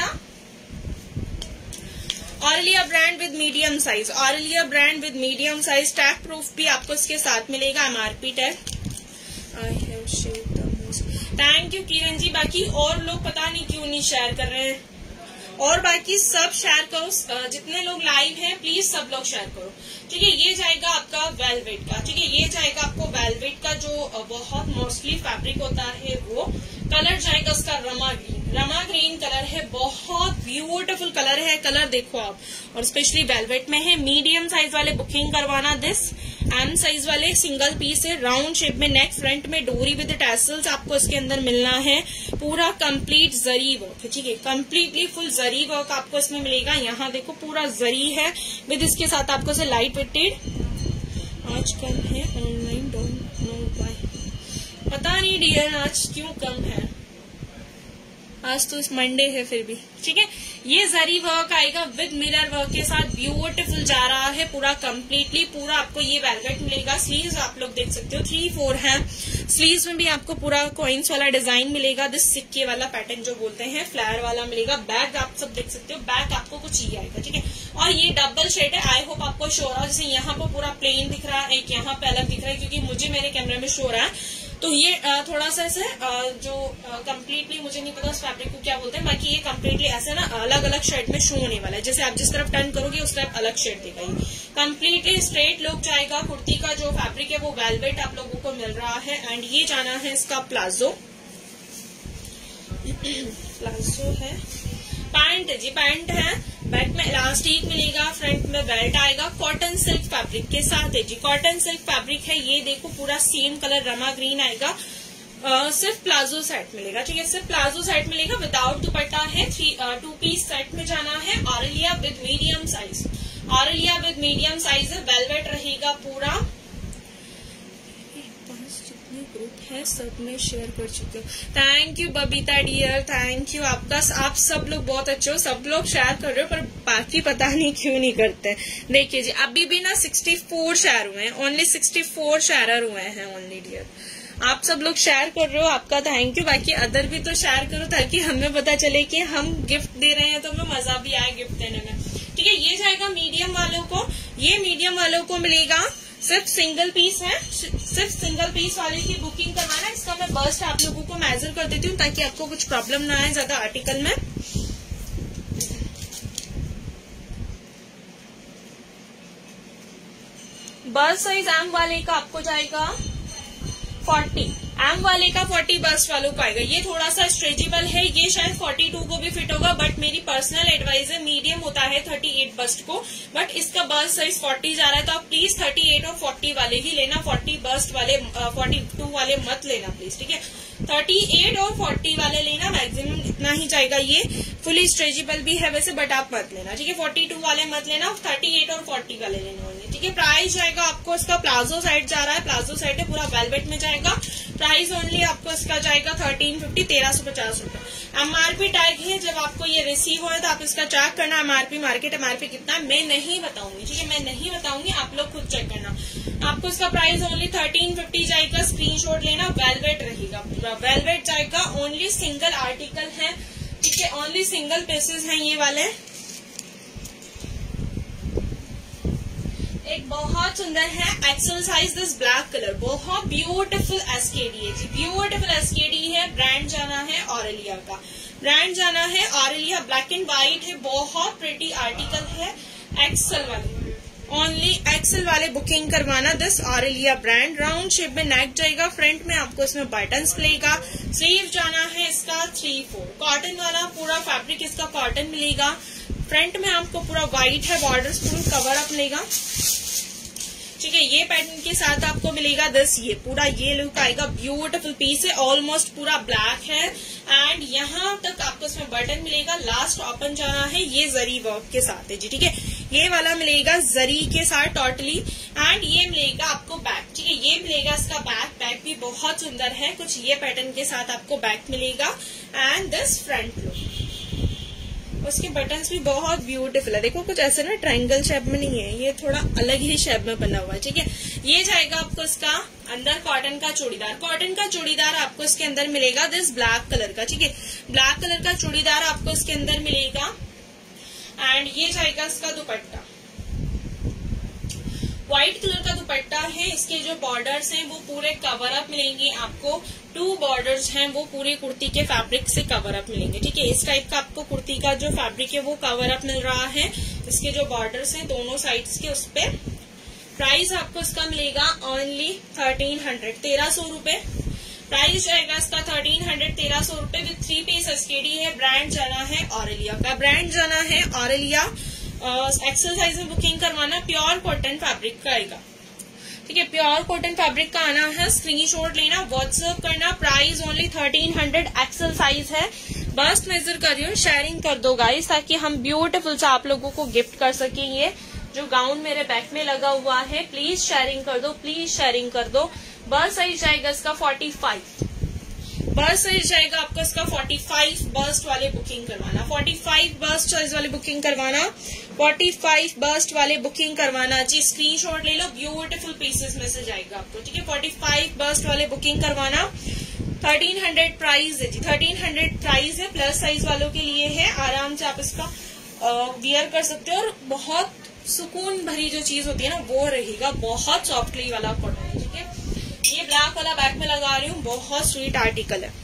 Aurelia brand with medium size, Aurelia brand with medium size, tag proof भी आपको इसके साथ मिलेगा, MRP tag. I have shared the most, thank you Kiran ji. बाकी और लोग पता नहीं क्यों नहीं शेयर कर रहे हैं, और बाकी सब शेयर करो, जितने लोग लाइव हैं प्लीज सब लोग शेयर करो। ठीक है, ये जाएगा आपका वेलवेट का। ठीक है, ये जाएगा आपको वेलवेट का, जो बहुत मोस्टली फैब्रिक होता है वो। कलर जाएगा उसका रमा ग्रीन कलर है, बहुत ब्यूटीफुल कलर है, कलर देखो आप, और स्पेशली वेलवेट में है। मीडियम साइज वाले बुकिंग करवाना दिस, M साइज वाले सिंगल पीस है, राउंड शेप में, नेक फ्रंट में डोरी विद टैसल्स आपको इसके अंदर मिलना है। पूरा कंप्लीट जरी वर्क है। ठीक है, कंप्लीटली फुल जरी वर्क आपको इसमें मिलेगा। यहाँ देखो पूरा जरी है विद इसके साथ आपको से लाइट वेटेड। आजकल है ऑनलाइन, डोंट नो व्हाई, पता नहीं डियर आज क्यों कम है, आज तो इस मंडे है फिर भी। ठीक है, ये जरी वर्क आएगा विद मिरर वर्क के साथ, ब्यूटीफुल जा रहा है पूरा कंप्लीटली। पूरा आपको ये वेलवेट मिलेगा। स्लीव्स आप लोग देख सकते हो 3-4 है, स्लीव्स में भी आपको पूरा कॉइन्स वाला डिजाइन मिलेगा, दिस सिक्के वाला पैटर्न जो बोलते हैं, फ्लायर वाला मिलेगा। बैक आप सब देख सकते हो, बैक आपको कुछ ये आएगा। ठीक है, और ये डबल शेड है, आई होप आपको शो रहा है। जैसे यहाँ पर पूरा प्लेन दिख रहा है, एक यहाँ पे अलग दिख रहा है, क्योंकि मुझे मेरे कैमरे में शो रहा है, तो ये थोड़ा सा ऐसे जो कंप्लीटली मुझे नहीं पता उस फैब्रिक को क्या बोलते हैं, बाकी ये कंप्लीटली ऐसे ना अलग अलग शेड में शो होने वाला है। जैसे आप जिस तरफ टर्न करोगे उस तरफ अलग शेड देगा। ये कंप्लीटली स्ट्रेट लुक जाएगा। कुर्ती का जो फैब्रिक है वो वेलवेट आप लोगों को मिल रहा है, एंड ये जाना है इसका प्लाजो। प्लाजो है, पैंट जी, पैंट है, बैक में इलास्टिक मिलेगा, फ्रंट में बेल्ट आएगा, कॉटन सिल्क फैब्रिक के साथ है जी। कॉटन सिल्क फैब्रिक है, ये देखो पूरा सेम कलर रमा ग्रीन आएगा। सिर्फ प्लाजो सेट मिलेगा। ठीक है, सिर्फ प्लाजो सेट मिलेगा, विदाउट दुपट्टा है। 2 पीस सेट में जाना है। Aurelia with medium size, Aurelia with medium size है, वेलवेट रहेगा पूरा। ग्रुप है सब में शेयर कर चुके हो, thank you Babita dear, thank you आपका। आप सब लोग बहुत अच्छे हो, सब लोग शेयर कर रहे हो, पर बाकी पता नहीं क्यों नहीं करते। देखिए जी, अभी भी ना 64 शेयर हुए हैं, ओनली 64 शेयर हुए हैं ओनली डियर। आप सब लोग शेयर कर रहे हो, आपका थैंक यू। बाकी अदर भी तो शेयर करो, ताकि हमें पता चले कि हम गिफ्ट दे रहे हैं, तो हमें मजा भी आए गिफ्ट देने में। ठीक है, ये जाएगा मीडियम वालों को, ये मीडियम वालों को मिलेगा। सिर्फ सिंगल पीस है, सिर्फ सिंगल पीस वाले की बुकिंग करवाना। इसका मैं बस्ट आप लोगों को मेजर कर देती हूँ ताकि आपको कुछ प्रॉब्लम ना आए ज्यादा आर्टिकल में। बस्ट साइज एम वाले का आपको जाएगा 40, एम वाले का 40 बस्ट वालों को आएगा। ये थोड़ा सा स्ट्रेचेबल है, ये शायद 42 को भी फिट होगा, बट मेरी पर्सनल एडवाइस है मीडियम होता है 38 बस्ट को, बट इसका बस्ट साइज 40 जा रहा है, तो आप प्लीज 38 और 40 वाले ही लेना, 40 बस्ट वाले 42 वाले मत लेना प्लीज, ठीक है। 38 और 40 वाले लेना, मैक्सिमम इतना ही जाएगा। ये फुली स्ट्रेचेबल भी है वैसे, बट आप मत लेना, ठीक है। 42 वाले मत लेना, 38 और 40 वाले लेने होंगे, ठीक है। प्राइस जाएगा आपको इसका, प्लाजो साइड जा रहा है, प्लाजो साइड है, पूरा वेलवेट में जाएगा। प्राइस ओनली आपको इसका जाएगा 1350, 1350 रुपए। एमआरपी टैग है, जब आपको ये रिसीव हो तो आप इसका चेक करना। एमआरपी मार्केट एमआरपी कितना है मैं नहीं बताऊंगी, ठीक है, मैं नहीं बताऊंगी, आप लोग खुद चेक करना। आपको इसका प्राइस ओनली 1350 जाएगा, स्क्रीनशॉट लेना। वेलवेट रहेगा, पूरा वेलवेट जाएगा, ओनली सिंगल आर्टिकल है, ठीक है, ओनली सिंगल पीसेस हैं ये वाले। एक बहुत सुंदर है XL size this black colour, बहुत ब्यूटीफुल एसकेडी है जी, ब्यूटीफुल एसकेडी है। ब्रांड जाना है ऑरेलिया का, ब्रांड जाना है ऑरेलिया, ब्लैक एंड व्हाइट है, बहुत प्रिटी आर्टिकल है। एक्सेल वाले, ओनली एक्सेल वाले बुकिंग करवाना। This Aurelia brand, round shape में नेक जाएगा, फ्रंट में आपको इसमें बटन्स मिलेगा। स्लीव जाना है इसका 3/4, कॉटन वाला पूरा फैब्रिक इसका कॉटन मिलेगा। फ्रंट में आपको पूरा व्हाइट है, बॉर्डर्स पूरा कवर अप मिलेगा, ठीक है। ये पैटर्न के साथ आपको मिलेगा दिस, ये पूरा ये लुक आएगा, ब्यूटीफुल पीस है, ऑलमोस्ट पूरा ब्लैक है, एंड यहाँ तक आपको इसमें बटन मिलेगा। लास्ट ओपन जाना है, ये जरी वर्क के साथ है जी, ठीक है। ये वाला मिलेगा जरी के साथ टोटली, एंड ये मिलेगा आपको बैक, ठीक है, ये मिलेगा इसका बैक। बैक भी बहुत सुंदर है, कुछ ये पैटर्न के साथ आपको बैक मिलेगा, एंड दिस फ्रंट लुक, उसके बटन्स भी बहुत ब्यूटीफुल है। देखो कुछ ऐसे ना ट्रायंगल शेप में नहीं है, ये थोड़ा अलग ही शेप में बना हुआ है, ठीक है। ये जाएगा आपको इसका अंदर कॉटन का चूड़ीदार, कॉटन का चूड़ीदार आपको इसके अंदर मिलेगा दिस ब्लैक कलर का, ठीक है। ब्लैक कलर का चूड़ीदार आपको इसके अंदर मिलेगा, एंड ये जाएगा इसका दुपट्टा, व्हाइट कलर का दुपट्टा है। इसके जो बॉर्डर्स हैं वो पूरे कवर अप मिलेंगे आपको, 2 बॉर्डर्स हैं वो पूरे कुर्ती के फैब्रिक से कवर अप मिलेंगे, ठीक है। इस टाइप का आपको कुर्ती का जो फैब्रिक है वो कवर अप मिल रहा है। इसके जो बॉर्डर्स हैं दोनों साइड्स के, उस पे प्राइस आपको इसका मिलेगा ओनली 1300, 1300 रुपए। प्राइस जाएगा इसका 1300, 1300 रुपए विद 3 पीस एसकेडी है। ब्रांड जाना है ऑरेलिया का, ब्रांड जाना है ऑरेलिया। एक्सेल साइज में बुकिंग करवाना, प्योर कॉटन फैब्रिक का आएगा, ठीक है, प्योर कॉटन फैब्रिक का आना है। स्क्रीनशॉट लेना, व्हाट्सएप करना। प्राइस ओनली 1300, एक्सेल साइज है। बस्ट मेजर कर रही हूँ, शेयरिंग कर दो गाइस ताकि हम ब्यूटीफुल सा आप लोगों को गिफ्ट कर सकेंगे। जो गाउन मेरे बैक में लगा हुआ है प्लीज शेयरिंग कर दो, प्लीज शेयरिंग कर दो। बस्ट साइज जाएगा इसका 45, बस्ट साइज जाएगा आपका इसका 45। बस्ट वाले बुकिंग करवाना, 45 बस्ट साइज वाले बुकिंग करवाना, 45 बस्ट वाले बुकिंग करवाना जी। स्क्रीनशॉट ले लो, ब्यूटीफुल पीसेस में से जाएगा आपको, ठीक है। 45 बस्ट वाले बुकिंग करवाना। 1300 प्राइस है जी, 1300 प्राइस है। प्लस साइज वालों के लिए है, आराम से आप इसका वियर कर सकते हो, और बहुत सुकून भरी जो चीज होती है ना वो रहेगा, बहुत सॉफ्टली वाला कॉटन है, ठीक है। ये ब्लैक वाला बैक में लगा रही हूँ, बहुत स्वीट आर्टिकल है।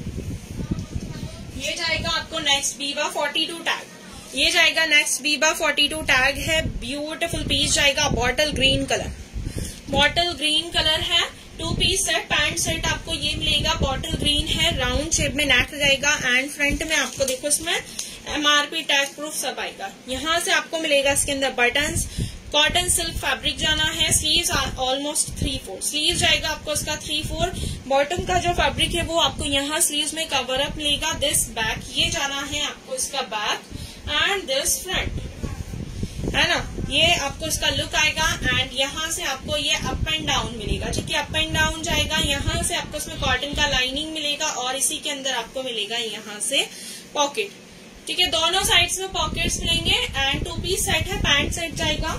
ये जाएगा आपको नेक्स्ट बीबा 42 टैग, ये जाएगा नेक्स्ट बीबा 42 टैग है। ब्यूटीफुल पीस जाएगा, bottle green colour, bottle green colour है। 2 पीस सेट, पैंट सेट आपको ये मिलेगा, बॉटल ग्रीन है, राउंड शेप में नेक जाएगा, एंड फ्रंट में आपको देखो इसमें एमआरपी टैग प्रूफ सब आएगा। यहाँ से आपको मिलेगा इसके अंदर बटन्स, कॉटन सिल्क फैब्रिक जाना है। स्लीव्स ऑलमोस्ट 3/4, स्लीव जाएगा आपको इसका 3/4। बॉटम का जो फैब्रिक है वो आपको यहाँ स्लीव्स में कवर अप मिलेगा। दिस बैक, ये जाना है आपको इसका बैक, एंड दिस फ्रंट, है ना, ये आपको इसका लुक आएगा। एंड यहाँ से आपको ये अप एंड डाउन मिलेगा, ठीक है, अप एंड डाउन जाएगा। यहाँ से आपको इसमें कॉटन का लाइनिंग मिलेगा, और इसी के अंदर आपको मिलेगा यहाँ से पॉकेट, ठीक है, दोनों साइड्स में पॉकेट्स मिलेंगे। एंड 2 पीस सेट है, पैंट सेट जाएगा।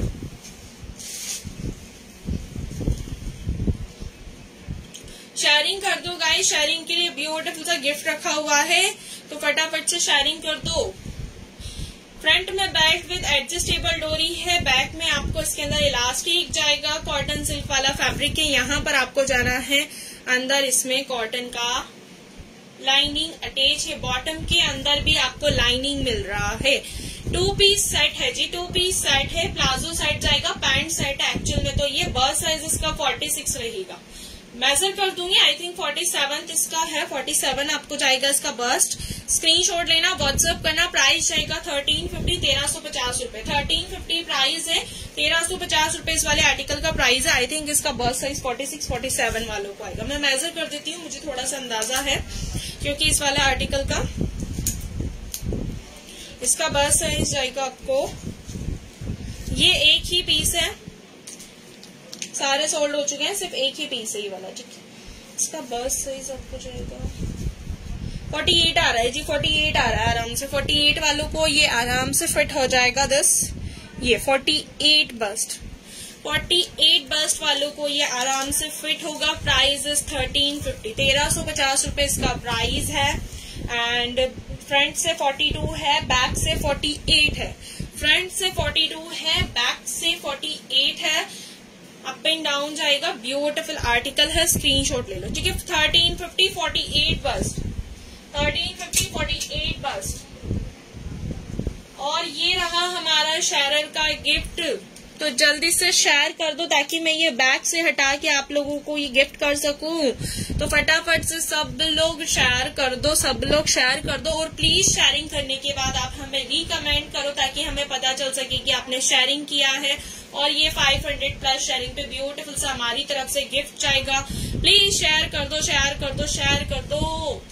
शेयरिंग कर दो गाइस, शेयरिंग के लिए ब्यूटीफुल सा गिफ्ट रखा हुआ है, तो फटाफट से शेयरिंग कर दो। फ्रंट में बेल्ट विद एडजस्टेबल डोरी है, बैक में आपको इसके अंदर इलास्टिक जाएगा, कॉटन सिल्क वाला फैब्रिक है। यहाँ पर आपको जाना है अंदर इसमें कॉटन का लाइनिंग अटैच है, बॉटम के अंदर भी आपको लाइनिंग मिल रहा है। 2 पीस सेट है जी, 2 पीस सेट है, प्लाजो सेट जाएगा, पैंट सेट है एक्चुअल में। तो ये बस्ट साइज इसका 46 रहेगा, मेजर कर दूंगी, आई थिंक 47 इसका है, 47 आपको जाएगा इसका बस्ट। स्क्रीनशॉट लेना, व्हाट्सएप करना। प्राइस जाएगा 1350, 1350 रुपए, 1350 प्राइस है, 1350 रुपए इस वाले आर्टिकल का प्राइस है। आई थिंक इसका बस्ट साइज 46, 47 वालों को आएगा। मैं मेजर कर देती हूँ, मुझे थोड़ा सा अंदाजा है क्योंकि इस वाले आर्टिकल का इसका बस्ट साइज जाएगा आपको, ये एक ही पीस है, सारे सोल्ड हो चुके हैं, सिर्फ एक ही पीस है ये वाला, ठीक है। इसका बस्ट साइज आपको जाएगा 48 आ रहा है जी, 48 आ रहा है आराम से। 48 वालों को ये आराम से फिट हो जाएगा दिस, ये 48 बस्ट, 48 बस्ट वालों को ये आराम से फिट होगा। प्राइस इज 1350, 1350 रुपए इसका प्राइस है। एंड फ्रंट से 42 है, बैक से 48 है, फ्रंट से 42 है, बैक से 48 है, अप एंड डाउन जाएगा। ब्यूटीफुल आर्टिकल है, स्क्रीनशॉट ले लो, ठीक है। 1350 48 बस्ट, 1350 48 बस्ट। और ये रहा हमारा शेयर का गिफ्ट, तो जल्दी से शेयर कर दो ताकि मैं ये बैग से हटा के आप लोगों को ये गिफ्ट कर सकूं। तो फटाफट से सब लोग शेयर कर दो, सब लोग शेयर कर दो। और प्लीज शेयरिंग करने के बाद आप हमें रीकमेंट करो ताकि हमें पता चल सके कि आपने शेयरिंग किया है। और ये 500 प्लस शेयरिंग पे ब्यूटीफुल सा हमारी तरफ से गिफ्ट जाएगा। प्लीज शेयर कर दो, शेयर कर दो, शेयर कर दो।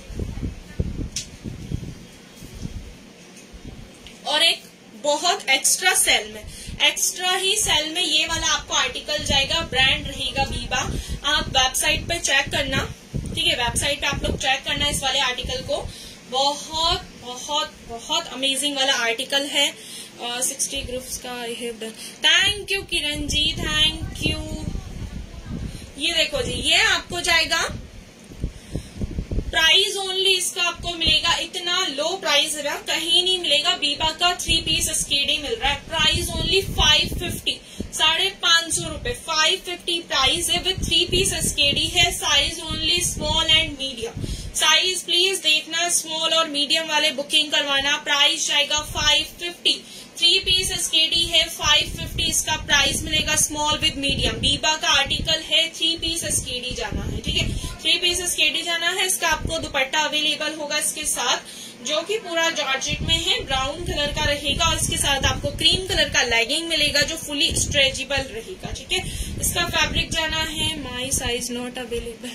और एक बहुत एक्स्ट्रा सेल में, एक्स्ट्रा ही सेल में ये वाला आपको आर्टिकल जाएगा, ब्रांड रहेगा बीबा। आप वेबसाइट पे चेक करना, ठीक है, वेबसाइट पे आप लोग चेक करना इस वाले आर्टिकल को। बहुत बहुत बहुत अमेजिंग वाला आर्टिकल है। 60 ग्रुप्स का I have done. Thank you Kiran ji, thank you. ये देखो जी, ये आपको जाएगा, प्राइस ओनली इसका आपको मिलेगा, इतना लो प्राइस है, कहीं नहीं मिलेगा। बीबा का 3 पीस स्केडी मिल रहा है, प्राइस ओनली 550, 550 रुपए, 550 प्राइस है विद 3 पीस स्केडी है। Size only small and medium, size please देखना, स्मॉल और मीडियम वाले बुकिंग करवाना। प्राइस जाएगा 550, 3 पीस स्केडी है, 550 इसका प्राइस मिलेगा, स्मॉल विद मीडियम। बीबा का आर्टिकल है, 3 पीस स्केडी जाना है, ठीक है, 3 पीस स्केडी जाना है। इसका आपको दुपट्टा अवेलेबल होगा इसके साथ, जो कि पूरा जॉर्जेट में है, ब्राउन कलर का रहेगा। और इसके साथ आपको क्रीम कलर का लेगिंग मिलेगा जो फुली स्ट्रेचेबल रहेगा, ठीक है। इसका फैब्रिक जाना है, my size not available.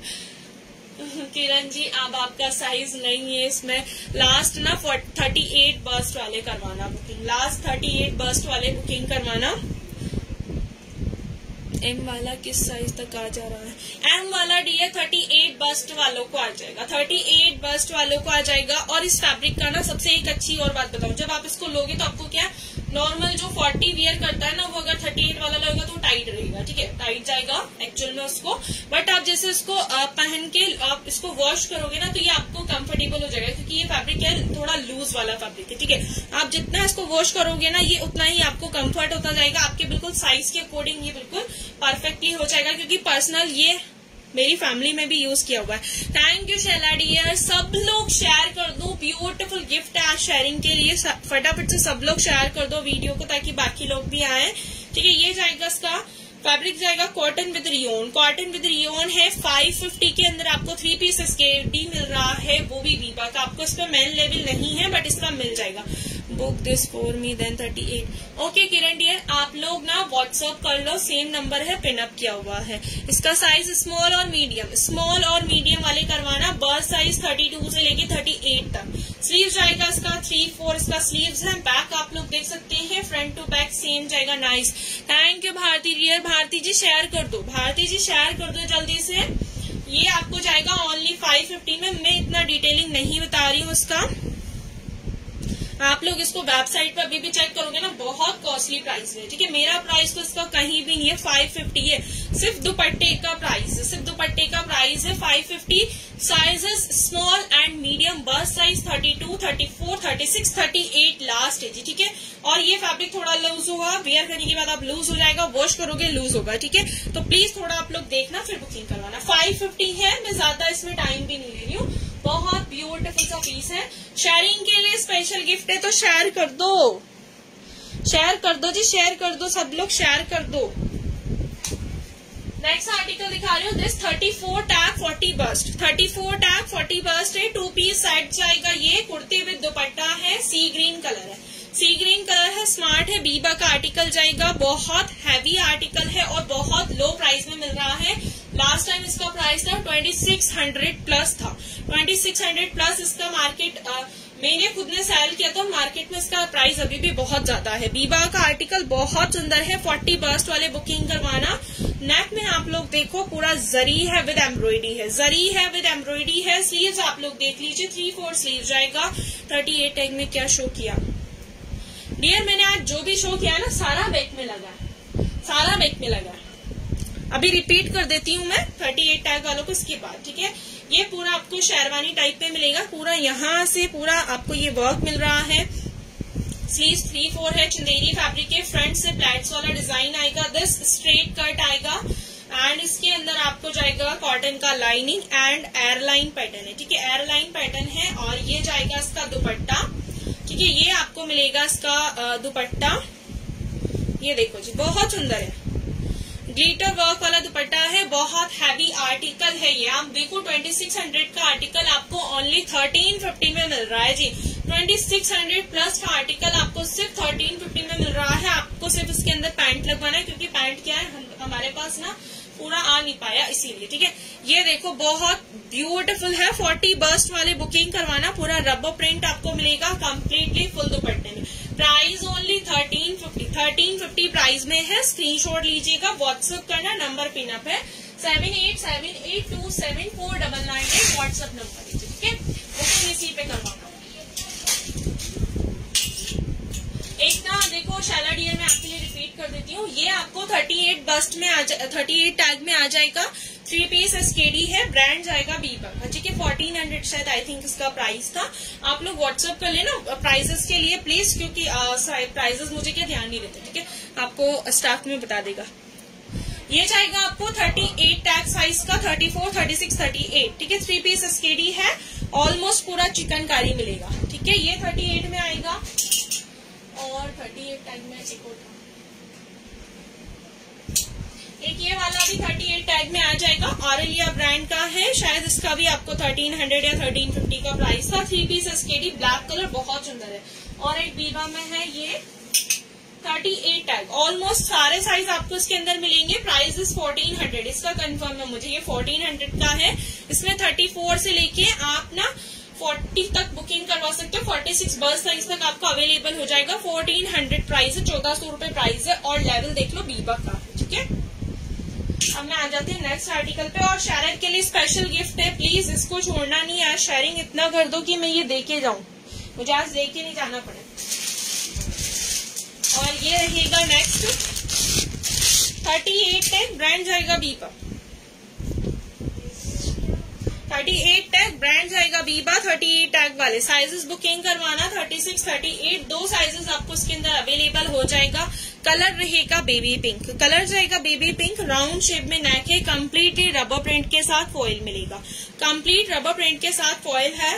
Kiran ji अब आपका साइज नहीं है इसमें। लास्ट ना 38 बस्ट वाले करवाना बुकिंग, लास्ट 38 बस्ट वाले बुकिंग करवाना। एम वाला किस साइज तक आ जा रहा है? एम वाला डियर 38 बस्ट वालों को आ जाएगा, 38 बस्ट वालों को आ जाएगा। और इस फैब्रिक का ना सबसे एक अच्छी और बात बताऊं, जब आप इसको लोगे तो आपको क्या, नॉर्मल जो 40 वियर करता है ना, वो अगर 38 वाला लगेगा तो टाइट रहेगा, ठीक है, टाइट जाएगा एक्चुअल में उसको। बट आप जैसे इसको पहन के आप इसको वॉश करोगे ना, तो ये आपको कंफर्टेबल हो जाएगा, क्योंकि ये फैब्रिक है थोड़ा लूज वाला फैब्रिक है, ठीक है। आप जितना इसको वॉश करोगे ना, ये उतना ही आपको कंफर्ट होता जाएगा, आपके बिल्कुल साइज के अकॉर्डिंग ये बिल्कुल परफेक्टली हो जाएगा, क्योंकि पर्सनल ये मेरी फैमिली में भी यूज किया हुआ है। थैंक यू शैला डियर, सब लोग शेयर कर दो, ब्यूटीफुल गिफ्ट है आज शेयरिंग के लिए। फटाफट से सब लोग शेयर कर दो वीडियो को ताकि बाकी लोग भी आए, ठीक है। ये जाएगा, इसका फैब्रिक जाएगा cotton with rayon, cotton with rayon है। 550 के अंदर आपको 3 पीस स्केडी मिल रहा है, वो भी बीबा का। आपको इस पे मेन लेवल नहीं है बट इसका मिल जाएगा। Book this for me then 38। Okay Kiran dear, आप लोग ना व्हाट्सएप कर लो, सेम नंबर है, पिनअप किया हुआ है। इसका साइज स्मॉल और मीडियम, स्मॉल और मीडियम वाले करवाना। बर्थ साइज 32 से लेके 38 तक। स्लीव जाएगा इसका 3-4 इसका स्लीव्स है। बैक आप लोग देख सकते हैं, फ्रंट टू बैक सेम जाएगा। Nice, thank you Bharti dear. Bharti ji share कर दो, भारती जी शेयर कर दो जल्दी से। ये आपको जाएगा ओनली 550 में। मैं इतना डिटेलिंग नहीं बता रही हूँ इसका, आप लोग इसको वेबसाइट पर अभी भी चेक करोगे ना, बहुत कॉस्टली प्राइस है, ठीक है। मेरा प्राइस तो इसका कहीं भी नहीं है, 550 है, सिर्फ दुपट्टे का प्राइस है, सिर्फ दुपट्टे का प्राइस है 550। Sizes small and medium, bust size 32, 34, 36, 38 last है जी, ठीक है। और ये फैब्रिक थोड़ा लूज होगा, वेयर करने के बाद आप लूज हो जाएगा, वॉश करोगे लूज होगा, ठीक है। तो प्लीज थोड़ा आप लोग देखना फिर बुकिंग करवाना। 550 है, मैं ज्यादा इसमें टाइम भी नहीं ले रही हूँ, बहुत ब्यूटीफुल सा पीस है। शेयरिंग के लिए स्पेशल गिफ्ट है, तो शेयर कर दो, शेयर कर दो जी, शेयर कर दो, सब लोग शेयर कर दो। नेक्स्ट आर्टिकल दिखा रही हूँ, this 34 tag 40 bust, 34 tag 40 bust है, 2 पीस सेट जाएगा। ये कुर्ती विद दुपट्टा है, सी ग्रीन कलर है, सी ग्रीन कलर है, स्मार्ट है, बीबा का आर्टिकल जाएगा। बहुत हैवी आर्टिकल है और बहुत लो प्राइस में मिल रहा है। लास्ट टाइम इसका प्राइस था 2600 प्लस था, 2600 प्लस इसका मार्केट, मैंने खुद ने सेल किया था, मार्केट में इसका प्राइस अभी भी बहुत ज्यादा है। बीबा का आर्टिकल बहुत सुंदर है, 40 बस्ट वाले बुकिंग करवाना। नेक में आप लोग देखो पूरा जरी है विद एम्ब्रॉयडरी है, जरी है विद एम्ब्रॉयडरी है। स्लीव्स आप लोग देख लीजिए, 3/4 स्लीव जाएगा। 38 टैग में क्या शो किया डियर, मैंने आज जो भी शो किया है ना, सारा बैक में लगा है, सारा बैक में लगा है। अभी रिपीट कर देती हूँ मैं 38 टैग वालों को इसके बाद, ठीक है। ये पूरा आपको शेरवानी टाइप में मिलेगा, पूरा यहाँ से पूरा आपको ये वर्क मिल रहा है। स्लीव्स 3/4 है, चंदेरी फैब्रिक के, फ्रंट से प्लेट्स वाला डिजाइन आएगा, दिस स्ट्रेट कट आएगा एंड इसके अंदर आपको जाएगा कॉटन का लाइनिंग एंड एयरलाइन पैटर्न है, ठीक है, एयरलाइन पैटर्न है। और ये जाएगा इसका दुपट्टा, ठीक है, ये आपको मिलेगा इसका दुपट्टा। ये देखो जी, बहुत सुंदर है, ग्लिटर वर्क वाला दुपट्टा है, बहुत हैवी आर्टिकल है ये। आप देखो 2600 का आर्टिकल आपको ओनली 1350 में मिल रहा है जी। 2600 प्लस का आर्टिकल आपको सिर्फ 1350 में मिल रहा है। आपको सिर्फ इसके अंदर पैंट लगवाना है, क्योंकि पैंट क्या है हमारे पास ना पूरा आ नहीं पाया इसीलिए, ठीक है। ये देखो बहुत ब्यूटीफुल है, 40 बस्ट वाले बुकिंग करवाना। पूरा रबर प्रिंट आपको मिलेगा कम्प्लीटली फुल दुपट्टे में। प्राइस ओनली 1350 प्राइस में है। स्क्रीनशॉट लीजिएगा, व्हाट्सएप करना, नंबर पिनअप है 7878274998 व्हाट्सएप नंबर लीजिए, ठीक है। बुकिंग इसी पे करवाना। एक ना देखो शैला डियर में आपके लिए रिपीट कर देती हूँ, ये आपको 38 बस्ट में 38 टैग में आ जाएगा। 3 पीस एसकेडी है, ब्रांड जाएगा बीबा का, ठीक है। 1400 शायद आई थिंक इसका प्राइस था। आप लोग व्हाट्सएप कर लेना प्राइसेस के लिए प्लीज, क्योंकि प्राइसेस मुझे क्या ध्यान नहीं रहते, ठीक है, आपको स्टाफ में बता देगा। ये जाएगा आपको 38 टैग साइज का, 34, 36, 38, ठीक है। 3 पीस एसकेडी है, ऑलमोस्ट पूरा चिकनकारी मिलेगा, ठीक है। ये 38 में आएगा और 38 टैग में एक ये वाला भी 38 टैग में आ जाएगा। ऑरेलिया ब्रांड का है, शायद इसका भी आपको 1300 या 1350 का प्राइस था। 3 पीस एसकेडी, ब्लैक कलर, बहुत सुंदर है। और एक बीबा में है ये 38 टैग, ऑलमोस्ट सारे साइज आपको इसके अंदर मिलेंगे। प्राइस इज 1400, इसका कंफर्म है मुझे, ये 1400 का है। इसमें 34 से लेके आप ना 40 तक बुकिंग करवा सकते हो, 46 बस साइज तक आपको अवेलेबल हो जाएगा। 1400 प्राइस है, 1400 रुपए प्राइस है। और लेवल देख लो बीबा का, ठीक है। अब मैं आ जाती हूँ नेक्स्ट आर्टिकल पे। और शेयर के लिए स्पेशल गिफ्ट है, प्लीज इसको छोड़ना नहीं है। शेयरिंग इतना कर दो कि मैं ये देके जाऊं, मुझे आज देके नहीं जाना पड़े। और ये रहेगा नेक्स्ट 38 टैग, ब्रांड जाएगा बीबा। 38 टैग, ब्रांड जाएगा बीबा। 38 टैग वाले साइजेस बुकिंग करवाना, 36, 38, 2 साइजेस आपको इसके अंदर अवेलेबल हो जाएगा। कलर रहेगा बेबी पिंक, कलर जाएगा बेबी पिंक। राउंड शेप में नेक है, कम्प्लीटली रबर प्रिंट के साथ फॉइल मिलेगा, कंप्लीट रबर प्रिंट के साथ फॉइल है।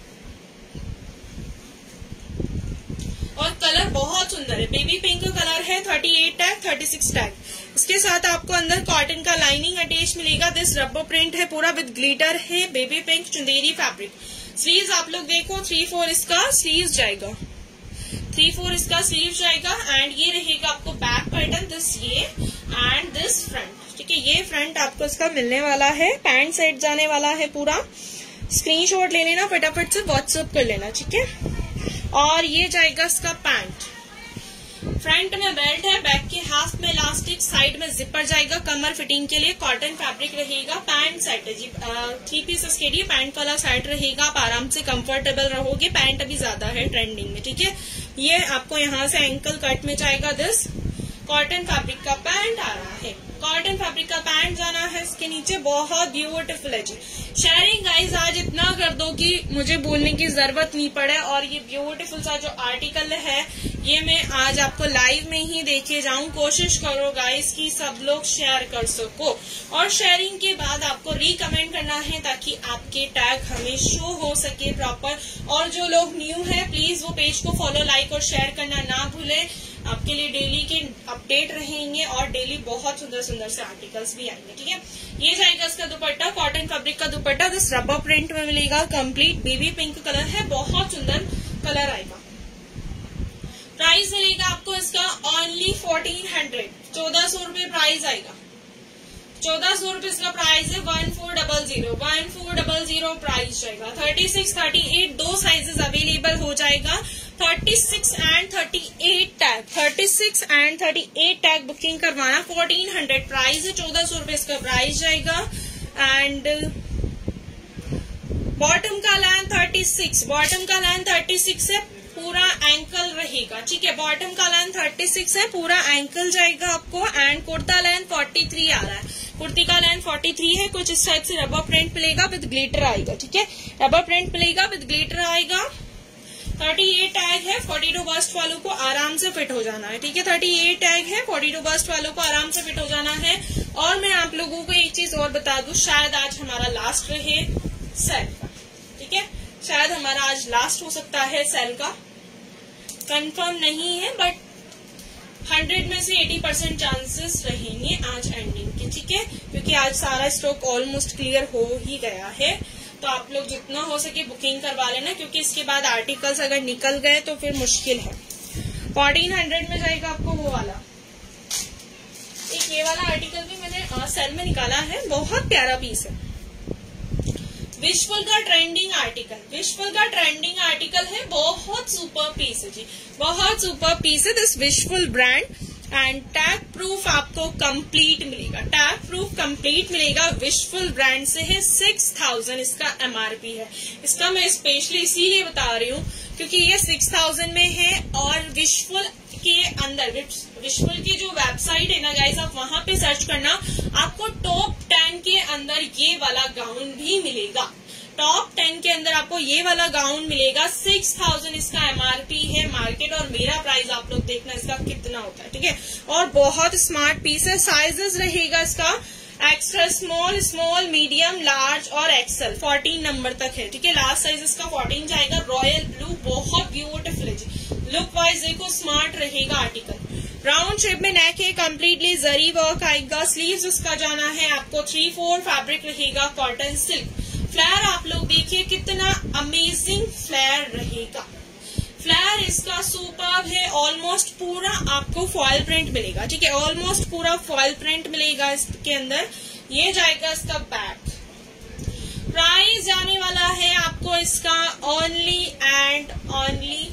और कलर बहुत सुंदर है, बेबी पिंक कलर है। 38 टैग, 36 टैग। इसके साथ आपको अंदर कॉटन का लाइनिंग अटैच मिलेगा। दिस रबर प्रिंट है पूरा विद ग्लिटर है, baby pink Chanderi fabric. Sleeves आप लोग देखो 3/4 इसका स्लीव्स जाएगा, 3/4 इसका स्लीव जाएगा। एंड ये रहेगा आपको बैक पैटर्न, दिस ये एंड दिस फ्रंट, ठीक है। ये फ्रंट आपको इसका मिलने वाला है, पैंट सेट जाने वाला है पूरा। स्क्रीनशॉट ले लेना, फटाफट से व्हाट्सएप कर लेना, ठीक है। और ये जाएगा इसका पैंट, फ्रंट में बेल्ट है, बैक के हाफ में इलास्टिक, साइड में जिपर जाएगा कमर फिटिंग के लिए, कॉटन फैब्रिक रहेगा, पैंट सेट है जी, 3 पीस इसके लिए पैंट वाला सेट रहेगा, आप आराम से कंफर्टेबल रहोगे। पैंट अभी ज्यादा है ट्रेंडिंग में, ठीक है। ये आपको यहाँ से एंकल कट में जाएगा, दिस कॉटन फैब्रिक का पैंट आ रहा है, कॉटन फैब्रिक का पैंट जाना है इसके नीचे, बहुत ब्यूटीफुल है जी। शेयरिंग गाइस आज इतना कर दो कि मुझे बोलने की जरूरत नहीं पड़े, और ये ब्यूटीफुल सा जो आर्टिकल है ये मैं आज आपको लाइव में ही देखे जाऊं। कोशिश करो गाइस कि सब लोग शेयर कर सको, और शेयरिंग के बाद आपको रिकमेंड करना है ताकि आपके टैग हमें शो हो सके प्रॉपर। और जो लोग न्यू है प्लीज वो पेज को फॉलो, लाइक और शेयर करना ना भूलें। आपके लिए डेली के अपडेट रहेंगे और डेली बहुत सुंदर सुंदर से आर्टिकल्स भी आएंगे, ठीक है। ये जाएगा इसका दुपट्टा, कॉटन फैब्रिक का दुपट्टा, दिस रबर प्रिंट में मिलेगा, कंप्लीट बेबी पिंक कलर है, बहुत सुंदर कलर आएगा। प्राइस मिलेगा आपको इसका ओनली 1400, 1400 रुपये प्राइस आएगा, 1400 रुपये इसका प्राइस है। 1400 प्राइस जाएगा। 36, 38 दो साइजेस अवेलेबल हो जाएगा, 36 and 38 tag, 36 and 38 tag booking करवाना, 1400 प्राइस है, 1400 रुपये इसका प्राइस जाएगा। एंड बॉटम का लेंथ 36, बॉटम का लेंथ 36 है, पूरा एंकल रहेगा, ठीक है। बॉटम का लेंथ 36 है, पूरा एंकल जाएगा आपको। एंड कुर्ता लेंथ 43 आ रहा है, कुर्ती का लेंथ 43 है। कुछ इस टाइप से रबर प्रिंट मिलेगा विद ग्लिटर आएगा, ठीक है। रबर प्रिंट मिलेगा विद ग्लिटर आएगा। 38 टैग है, 42 बस्ट वालों को आराम से फिट हो जाना है, ठीक है। 38 टैग है, 42 बस्ट वालों को आराम से फिट हो जाना है। और मैं आप लोगों को एक चीज और बता दूं, शायद आज हमारा लास्ट रहे सेल का, ठीक है। शायद हमारा आज लास्ट हो सकता है सेल का, कंफर्म नहीं है, बट 100 में से 80% चांसेस रहेंगे आज एंडिंग के, ठीक है। क्योंकि आज सारा स्टॉक ऑलमोस्ट क्लियर हो ही गया है, तो आप लोग जितना हो सके बुकिंग करवा लेना, क्योंकि इसके बाद आर्टिकल्स अगर निकल गए तो फिर मुश्किल है। 1400 में जाएगा आपको वो वाला, एक ये वाला आर्टिकल भी मैंने सेल में निकाला है, बहुत प्यारा पीस है। विशफुल का ट्रेंडिंग आर्टिकल, विशफुल का ट्रेंडिंग आर्टिकल है, बहुत सुपर पीस है जी, बहुत सुपर पीस है this Wishful brand. And tag proof आपको कंप्लीट मिलेगा, टैग प्रूफ कंप्लीट मिलेगा, विशफुल ब्रांड से है। 6000 इसका एमआरपी है। इसका मैं स्पेशली इसीलिए बता रही हूँ क्योंकि ये 6000 में है, और विशफुल के अंदर, विशफुल की जो वेबसाइट है ना गाइस, आप वहां पे सर्च करना, आपको टॉप 10 के अंदर ये वाला गाउन भी मिलेगा, टॉप 10 के अंदर आपको ये वाला गाउन मिलेगा। 6000 इसका एमआरपी है मार्केट, और मेरा प्राइस आप लोग देखना इसका कितना होता है, ठीक है। और बहुत स्मार्ट पीस है। साइजेस रहेगा इसका extra small, small, medium, large और एक्सेल, 14 नंबर तक है, ठीक है। लास्ट साइज इसका 14 जाएगा। रॉयल ब्लू, बहुत ब्यूटीफुल है जी, लुक वाइज देखो स्मार्ट रहेगा आर्टिकल। राउंड शेप में नेक है, कम्प्लीटली जरी वर्क आएगा। स्लीव्स इसका जाना है आपको 3/4 फैब्रिक रहेगा, कॉटन सिल्क। फ्लेयर आप लोग देखिए कितना अमेजिंग फ्लेयर रहेगा, फ्लेयर इसका सुपर्ब है। ऑलमोस्ट पूरा आपको फॉयल प्रिंट मिलेगा, ठीक है, ऑलमोस्ट पूरा फॉयल प्रिंट मिलेगा इसके अंदर। ये जाएगा इसका बैक। प्राइस जाने वाला है आपको इसका ओनली एंड ओनली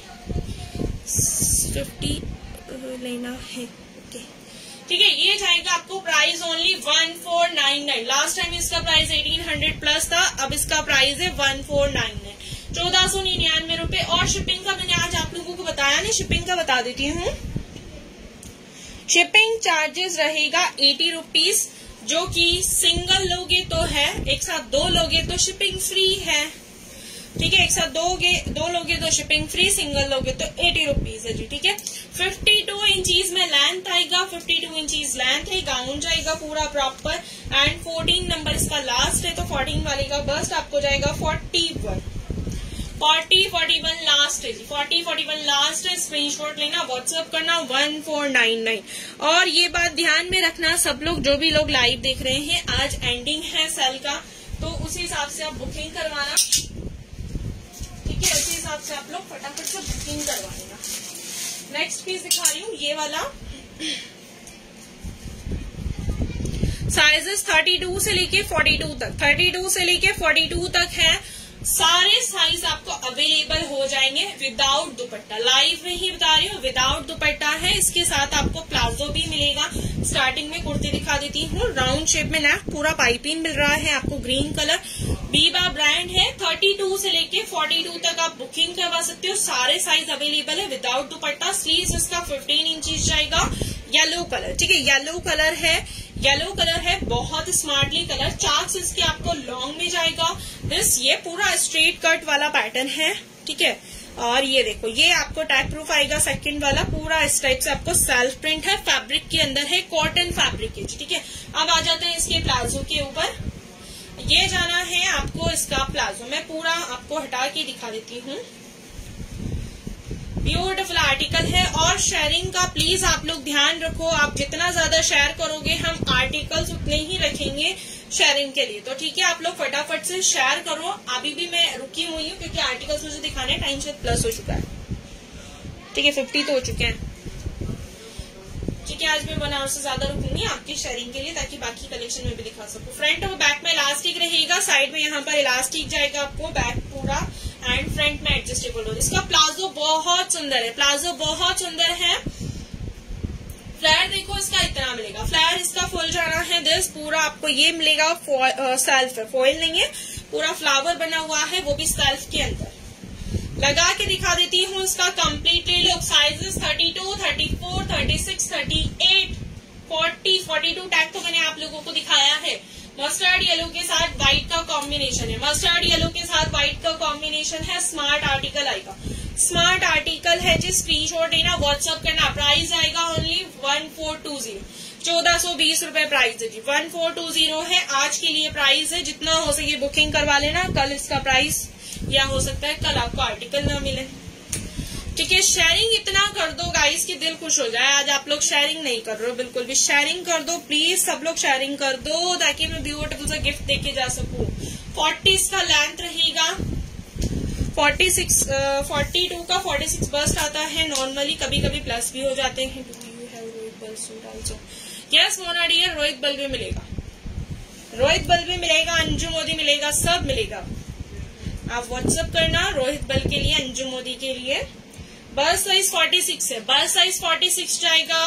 50 लेना है, ठीक है। ये जाएगा आपको प्राइस ओनली 1499। लास्ट टाइम इसका प्राइस 1800 प्लस था, अब इसका प्राइस है 1499, 1499 रुपए। और शिपिंग का मैंने आज आप लोगों को बताया नहीं, शिपिंग का बता देती हूँ। शिपिंग चार्जेस रहेगा 80 रुपीज, जो कि सिंगल लोगे तो है, एक साथ 2 लोगे तो शिपिंग फ्री है, ठीक है। एक साथ दो लोगे तो शिपिंग फ्री, सिंगल लोगे तो 80 रुपीज है जी, ठीक है। 52 इंचीज में लेंथ आएगा, 52 इंचीज लेंथ है, गाउन जाएगा पूरा प्रॉपर। एंड 14 नंबर इसका लास्ट है, तो 14 वाले का बस्ट आपको जाएगा 41 लास्ट है जी, 41 लास्ट है। स्क्रीनशॉट लेना, व्हाट्सएप करना 1499। और ये बात ध्यान में रखना सब लोग, जो भी लोग लाइव देख रहे हैं, आज एंडिंग है सेल का, तो उसी हिसाब से आप बुकिंग करवाना, ठीक है। उसी हिसाब से आप लोग फटाफट से बुकिंग करवा लेना। नेक्स्ट पीस दिखा रही हूँ, ये वाला साइजेस 32 से लेके 42 तक, 32 से लेके 42 तक है। सारे साइज आपको अवेलेबल हो जाएंगे विदाउट दुपट्टा। लाइव में ही बता रही हूँ, विदाउट दुपट्टा है। इसके साथ आपको प्लाजो भी मिलेगा। स्टार्टिंग में कुर्ती दिखा देती हूँ, राउंड शेप में नेक, पूरा पाइपिंग मिल रहा है आपको, ग्रीन कलर, बीबा ब्रांड है। 32 से लेके 42 तक आप बुकिंग करवा सकते हो। सारे साइज अवेलेबल है विदाउट दुपट्टा। स्लीव्स इसका 15 इंचेस जाएगा। येलो कलर, ठीक है, येलो कलर है, येलो कलर है, बहुत स्मार्टली कलर। चाक्स इसके आपको लॉन्ग में जाएगा। ये पूरा स्ट्रेट कट वाला पैटर्न है, ठीक है। और ये देखो, ये आपको टैग प्रूफ आएगा सेकंड वाला, पूरा इस टाइप से आपको सेल्फ प्रिंट है, फैब्रिक के अंदर है, कॉटन फैब्रिक है, ठीक है। अब आ जाते हैं इसके प्लाजो के ऊपर। ये जाना है आपको इसका प्लाजो, मैं पूरा आपको हटा के दिखा देती हूँ। ब्यूटीफुल आर्टिकल है। और शेयरिंग का प्लीज आप लोग ध्यान रखो, आप जितना ज्यादा शेयर करोगे हम आर्टिकल्स उतने ही रखेंगे शेयरिंग के लिए, तो ठीक है। आप लोग फटाफट से शेयर करो। अभी भी मैं रुकी हुई हूँ क्योंकि आर्टिकल्स मुझे दिखाने टाइम से प्लस हो चुका है, ठीक है, 50 तो हो चुके हैं, ठीक है। आज मैं 1 आवर से ज्यादा रुकूंगी आपकी शेयरिंग के लिए ताकि बाकी कलेक्शन में भी दिखा सकूं। फ्रंट और बैक में इलास्टिक रहेगा, साइड में यहाँ पर इलास्टिक जाएगा आपको, बैक पूरा, एंड फ्रंट में एडजस्टेबल हो। इसका प्लाजो बहुत सुंदर है, प्लाजो बहुत सुंदर है। फ्लेयर देखो इसका इतना मिलेगा, फ्लेयर इसका फुल जाना है। दिस पूरा आपको ये मिलेगा, सेल्फ है, फॉइल नहीं है, पूरा फ्लावर बना हुआ है, वो भी सेल्फ के अंदर। लगा के दिखा देती हूँ इसका कंप्लीटली लुक। साइजेस 32, 34, 36, 38, 40, 42 टैग तो मैंने आप लोगों को दिखाया है। मस्टर्ड येलो के साथ व्हाइट का कॉम्बिनेशन है, मस्टर्ड येलो के साथ व्हाइट का कॉम्बिनेशन है। स्मार्ट आर्टिकल आएगा, स्मार्ट आर्टिकल है जी। स्क्रीनशॉट लेना, व्हाट्सअप करना। प्राइस आएगा ओनली 1420, 1420 रुपए प्राइस है जी, 1420 है आज के लिए प्राइस है। जितना हो सके बुकिंग करवा लेना, कल इसका प्राइस या हो सकता है कल आपको आर्टिकल ना मिले, ठीक है। शेयरिंग इतना कर दो गाइस कि दिल खुश हो जाए। आज आप लोग शेयरिंग नहीं कर रहे हो, बिल्कुल भी शेयरिंग कर दो प्लीज, सब लोग शेयरिंग कर दो ताकि मैं ब्यूटीफुल सा गिफ्ट देके जा सकूं। 40 का लेंथ रहेगा, 42 का 46 बस्ट आता है नॉर्मली, कभी कभी प्लस भी हो जाते हैं। Yes Mona dear, Rohit bulb भी मिलेगा, रोहित बल्ब भी मिलेगा, अंजू मोदी मिलेगा, सब मिलेगा। आप व्हाट्सएप करना रोहित बल्ब के लिए, अंजू मोदी के लिए। बस साइज 46 है, बस साइज 46 जाएगा।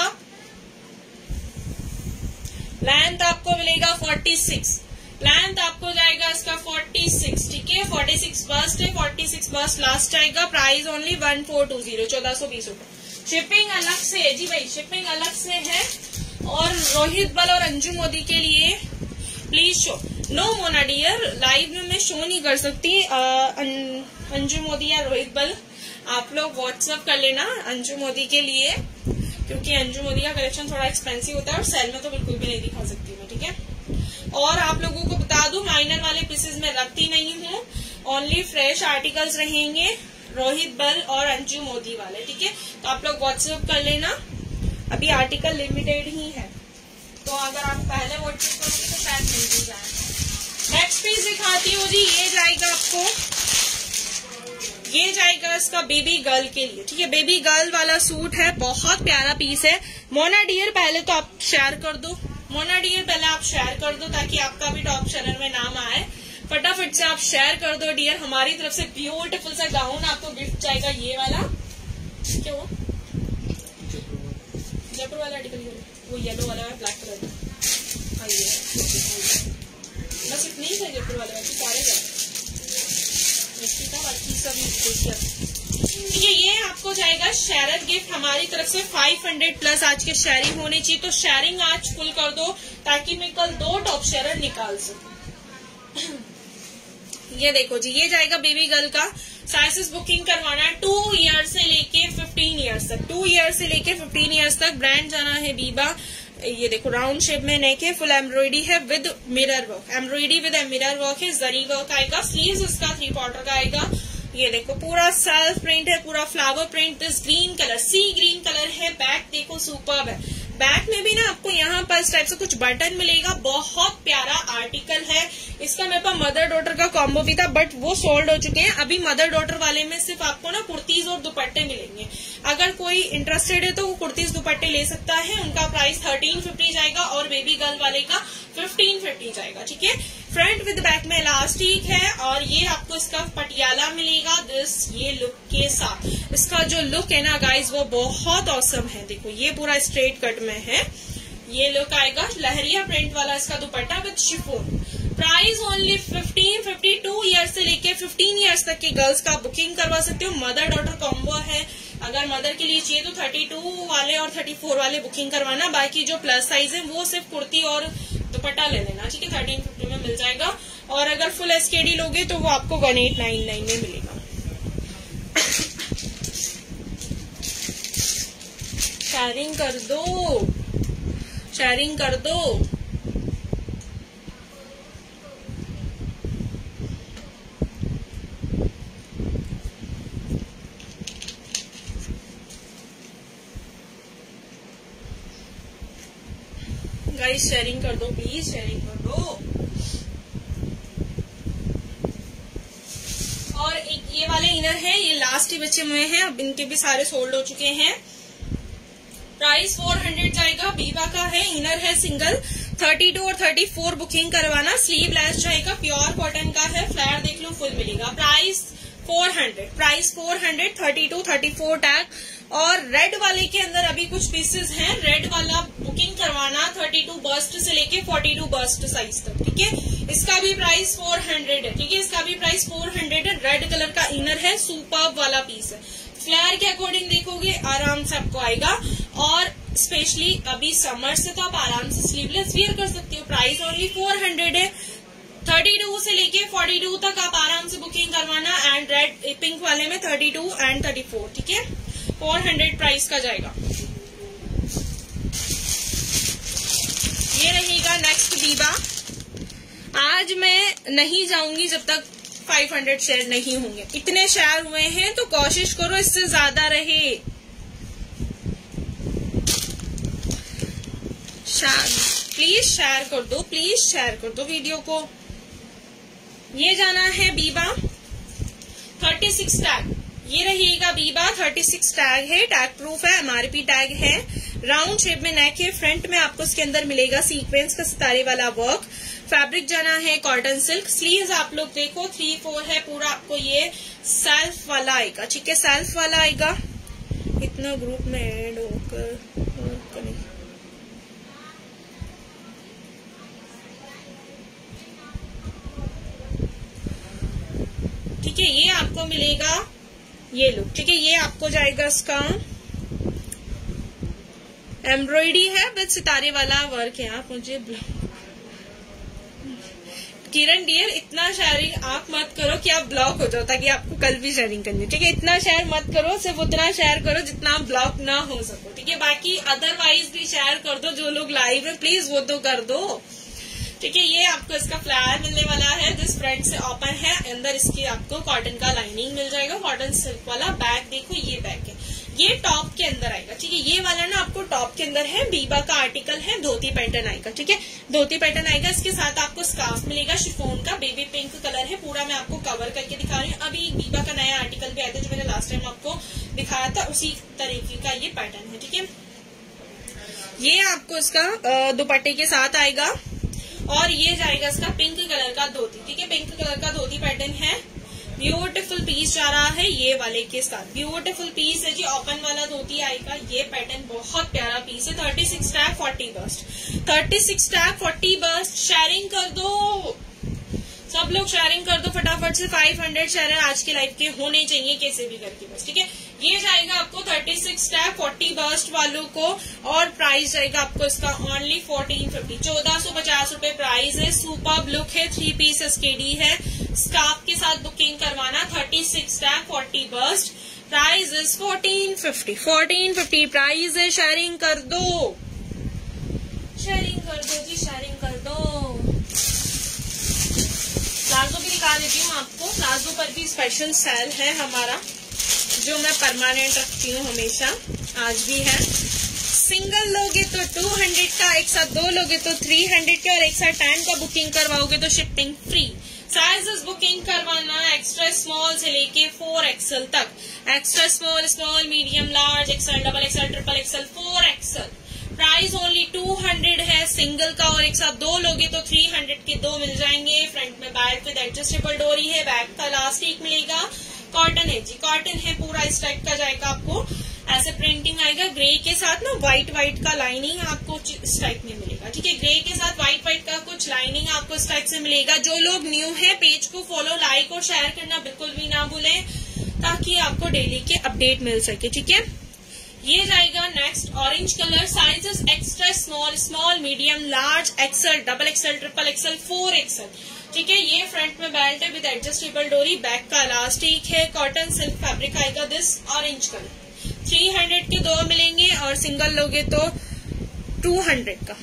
लेंथ आपको मिलेगा 46, लेंथ आपको जाएगा इसका 46, ठीक है। 46 बस्ट है, 46 बस्ट लास्ट आएगा। प्राइस ओनली 1420, 1420 रुपए। शिपिंग अलग से है जी भाई, शिपिंग अलग से है। और रोहित बल और अंजू मोदी के लिए please show. No Mona dear, live में मैं शो नहीं कर सकती अंजू मोदी या रोहित बल। आप लोग व्हाट्सएप कर लेना अंजू मोदी के लिए, क्योंकि अंजू मोदी का कलेक्शन थोड़ा एक्सपेंसिव होता है और सेल में तो बिल्कुल भी नहीं दिखा सकती मैं, ठीक है। और आप लोगों को बता दूं, माइनर वाले पीसेज में रखती नहीं हूँ, ओनली फ्रेश आर्टिकल्स रहेंगे रोहित बल और अंजू मोदी वाले, ठीक है। तो आप लोग व्हाट्सएप कर लेना, अभी आर्टिकल लिमिटेड ही है, तो अगर आप पहले व्हाट्सएप करोगे तो शायद मिल भी जाए। नेक्स्ट पीस दिखाती हूँ जी, ये जाएगा आपको, ये जाएगा इसका बेबी गर्ल के लिए, ठीक है। बेबी गर्ल वाला सूट है, बहुत प्यारा पीस है। मोना डियर पहले तो आप शेयर कर दो, मोना डियर पहले आप शेयर कर दो ताकि आपका भी टॉप चैनल में नाम आए। फटाफट से आप शेयर कर दो डियर। हमारी तरफ से ब्यूटीफुल सा गाउन आपको गिफ्ट जाएगा, ये वाला, क्या वो जयपुर वाला आर्टिकल, वो येलो वाला है, ब्लैक कलर का, बस इतने ही है जयपुर वाला, सारे बाकी सब ठीक है। ये आपको जाएगा शेयर गिफ्ट हमारी तरफ से 500 प्लस आज के शेयरिंग होनी चाहिए, तो शेयरिंग आज फुल कर दो ताकि मैं कल 2 टॉप शेयर निकाल सकूं। ये देखो जी, ये जाएगा बेबी गर्ल का। साइजेस बुकिंग करवाना है 2 ईयर से लेके 15 ईयर्स तक, 2 ईयर से लेके 15 ईयर्स तक। ब्रांड जाना है बीबा। ये देखो राउंड शेप में नेक है, फुल एम्ब्रॉयडरी है with mirror work, embroidery with mirror work है, जरी वर्क आएगा। स्लीव्स इसका 3/4 का आएगा। ये देखो पूरा सेल्फ प्रिंट है, पूरा flower print. This green colour, sea green colour है। बैक देखो सुपर्ब है, बैक में भी ना आपको यहाँ पर इस टाइप से कुछ बटन मिलेगा। बहुत प्यारा आर्टिकल है। इसका मेरे पास मदर डॉटर का कॉम्बो भी था बट वो सोल्ड हो चुके हैं। अभी मदर डॉटर वाले में सिर्फ आपको ना कुर्तीज और दुपट्टे मिलेंगे। अगर कोई इंटरेस्टेड है तो वो कुर्तीज दुपट्टे ले सकता है। उनका प्राइस 1350 जाएगा और बेबी गर्ल वाले का 1550 जाएगा, ठीक है। फ्रंट विद बैक में इलास्टिक है और ये आपको इसका पटियाला मिलेगा ये लुक के साथ। इसका जो लुक है ना गाइज वो बहुत औसम है। देखो ये पूरा स्ट्रेट कट में है, ये लुक आएगा। लहरिया प्रिंट वाला इसका dupatta with chiffon. Price only 52 years से लेके 15 ईयर्स तक के गर्ल्स का बुकिंग करवा सकते हो। मदर डॉटर कॉम्बो है, अगर मदर के लिए चाहिए तो 32 वाले और 34 वाले बुकिंग करवाना। बाकी जो प्लस साइज है वो सिर्फ कुर्ती और दुपट्टा ले लेना, ठीक है। 1350 में मिल जाएगा। और अगर फुल एसकेडी लोगे तो वो आपको 1899 में मिलेगा। शेयरिंग कर दो, शेयरिंग कर दो। गाइस शेयरिंग कर दो प्लीज, शेयरिंग कर दो। और एक ये वाले इनर है, ये लास्ट ही बचे हुए हैं, अब इनके भी सारे सोल्ड हो चुके हैं। प्राइस 400 जाएगा। बीबा का है, इनर है सिंगल। 32 और 34 बुकिंग करवाना। स्लीव लेस जाएगा, प्योर कॉटन का है। फ्लैर देख लो फुल मिलेगा। Price 400, price 400, 32, 34 tag. और रेड वाले के अंदर अभी कुछ पीसेस हैं, रेड वाला बुकिंग करवाना 32 बस्ट से लेके 42 बस्ट साइज तक, ठीक है। इसका भी प्राइस 400 है, ठीक है। इसका भी प्राइस 400 है। रेड कलर का इनर है, सुपर्ब वाला पीस है। फ्लेयर के अकॉर्डिंग देखोगे आराम से आपको आएगा। और स्पेशली अभी समर से तो आप आराम से स्लीवलेस वियर कर सकते हो। प्राइस ओनली 400 है। 32 से लेके 42 तक आप आराम से बुकिंग करवाना। एंड रेड पिंक वाले में 32 एंड 34, ठीक है। 400 प्राइस का जाएगा। ये रहेगा नेक्स्ट बीबा। आज मैं नहीं जाऊंगी जब तक 500 शेयर नहीं होंगे। इतने शेयर हुए हैं तो कोशिश करो इससे ज्यादा रहे। प्लीज शेयर कर दो, प्लीज शेयर कर दो वीडियो को। ये जाना है बीबा 36 टैग। ये रहेगा बीबा 36 टैग है, टैग प्रूफ है, एमआरपी टैग है। राउंड शेप में नेक है। फ्रंट में आपको इसके अंदर मिलेगा सीक्वेंस का सितारे वाला वर्क। फैब्रिक जाना है कॉटन सिल्क। स्लीव्स आप लोग देखो 3-4 है पूरा। आपको ये सेल्फ वाला आएगा, ठीक है, सेल्फ वाला आएगा। इतना ग्रुप में ऐड होकर ठीक है। ये आपको मिलेगा ये लुक, ठीक है। ये आपको जाएगा इसका एम्ब्रॉयडरी है बस सितारे वाला वर्क है। आप मुझे किरण डियर इतना शेयरिंग आप मत करो कि आप ब्लॉक हो जाओ, ताकि आपको कल भी शेयरिंग करनी है, ठीक है। इतना शेयर मत करो, सिर्फ उतना शेयर करो जितना आप ब्लॉक ना हो सको, ठीक है। बाकी अदरवाइज भी शेयर कर दो। जो लोग लाइव है प्लीज वो तो कर दो, ठीक है। ये आपको इसका फ्लायर मिलने वाला है, जिस फ्रंट से ओपन है। अंदर इसकी आपको कॉटन का लाइनिंग मिल जाएगा, कॉटन सिल्क वाला। बैक देखो ये बैक है, ये टॉप के अंदर आएगा, ठीक है। ये वाला ना आपको टॉप के अंदर है। बीबा का आर्टिकल है, धोती पैटर्न आएगा, ठीक है। धोती पैटर्न आएगा। इसके साथ आपको स्कार्फ मिलेगा शिफॉन का, बेबी पिंक कलर है पूरा। मैं आपको कवर करके दिखा रही हूँ। अभी बीबा का नया आर्टिकल भी आया था जो मैंने लास्ट टाइम आपको दिखाया था, उसी तरीके का ये पैटर्न है, ठीक है। ये आपको इसका दुपट्टे के साथ आएगा। और ये जाएगा इसका पिंक कलर का धोती, ठीक है। पिंक कलर का धोती पैटर्न है। ब्यूटीफुल पीस जा रहा है ये वाले के साथ। ब्यूटीफुल पीस है जी। ओपन वाला धोती आएगा। ये पैटर्न बहुत प्यारा पीस है। 36 tag 40 bust, 36 tag 40 bust. Sharing कर दो सब लोग, शेयरिंग कर दो फटाफट से। 500 शेयर आज के लाइव के होने चाहिए कैसे भी करके बस, ठीक है। ये जाएगा आपको 36 टैग 40 बस्ट वालों को। और प्राइस जाएगा आपको इसका ओनली 1450, 1450 रुपए प्राइस है। सुपर्ब लुक है, 3 पीस एसकेडी है। स्कार्फ के साथ बुकिंग करवाना। 36 tag 40 bust, price is 1450, 1450 price है। शेयरिंग कर दो, शेयरिंग कर दो जी, शेयरिंग कर दो। प्लाजो भी दिखा देती हूँ आपको। प्लाजो पर भी स्पेशल सेल है हमारा, जो मैं परमानेंट रखती हूँ हमेशा, आज भी है। सिंगल लोगे तो 200 का, एक साथ 2 लोगे तो 300 का, और एक साथ 10 का बुकिंग करवाओगे तो शिपिंग फ्री। साइजेस बुकिंग करवाना एक्स्ट्रा स्मॉल से लेके 4XL तक। Extra small, small, medium, large, XL, double XL, triple XL, 4XL। Price only 200 है। सिंगल का और एक साथ दो लोगे तो 300 के दो मिल जाएंगे। फ्रंट में बेल्ट विद एडजस्टेबल डोरी है, बैक का इलास्टिक मिलेगा, कॉटन है जी, कॉटन है पूरा, इस टाइप का जाएगा आपको, ऐसे प्रिंटिंग आएगा। ग्रे के साथ ना व्हाइट का लाइनिंग आपको इस टाइप में मिलेगा, ठीक है। ग्रे के साथ व्हाइट का कुछ लाइनिंग आपको इस टाइप से मिलेगा। जो लोग न्यू है पेज को फॉलो, लाइक और शेयर करना बिल्कुल भी ना भूलें, ताकि आपको डेली के अपडेट मिल सके, ठीक है। ये जाएगा next orange colour, sizes extra small, small, medium, large, XL, double XL, triple XL, 4XL, ठीक है। ये फ्रंट में बेल्ट है विद एडजस्टेबल डोरी, बैक का इलास्टिक है, कॉटन सिल्क फैब्रिक आएगा। दिस ऑरेंज कलर 300 के दो मिलेंगे और सिंगल लोगे तो 200 का।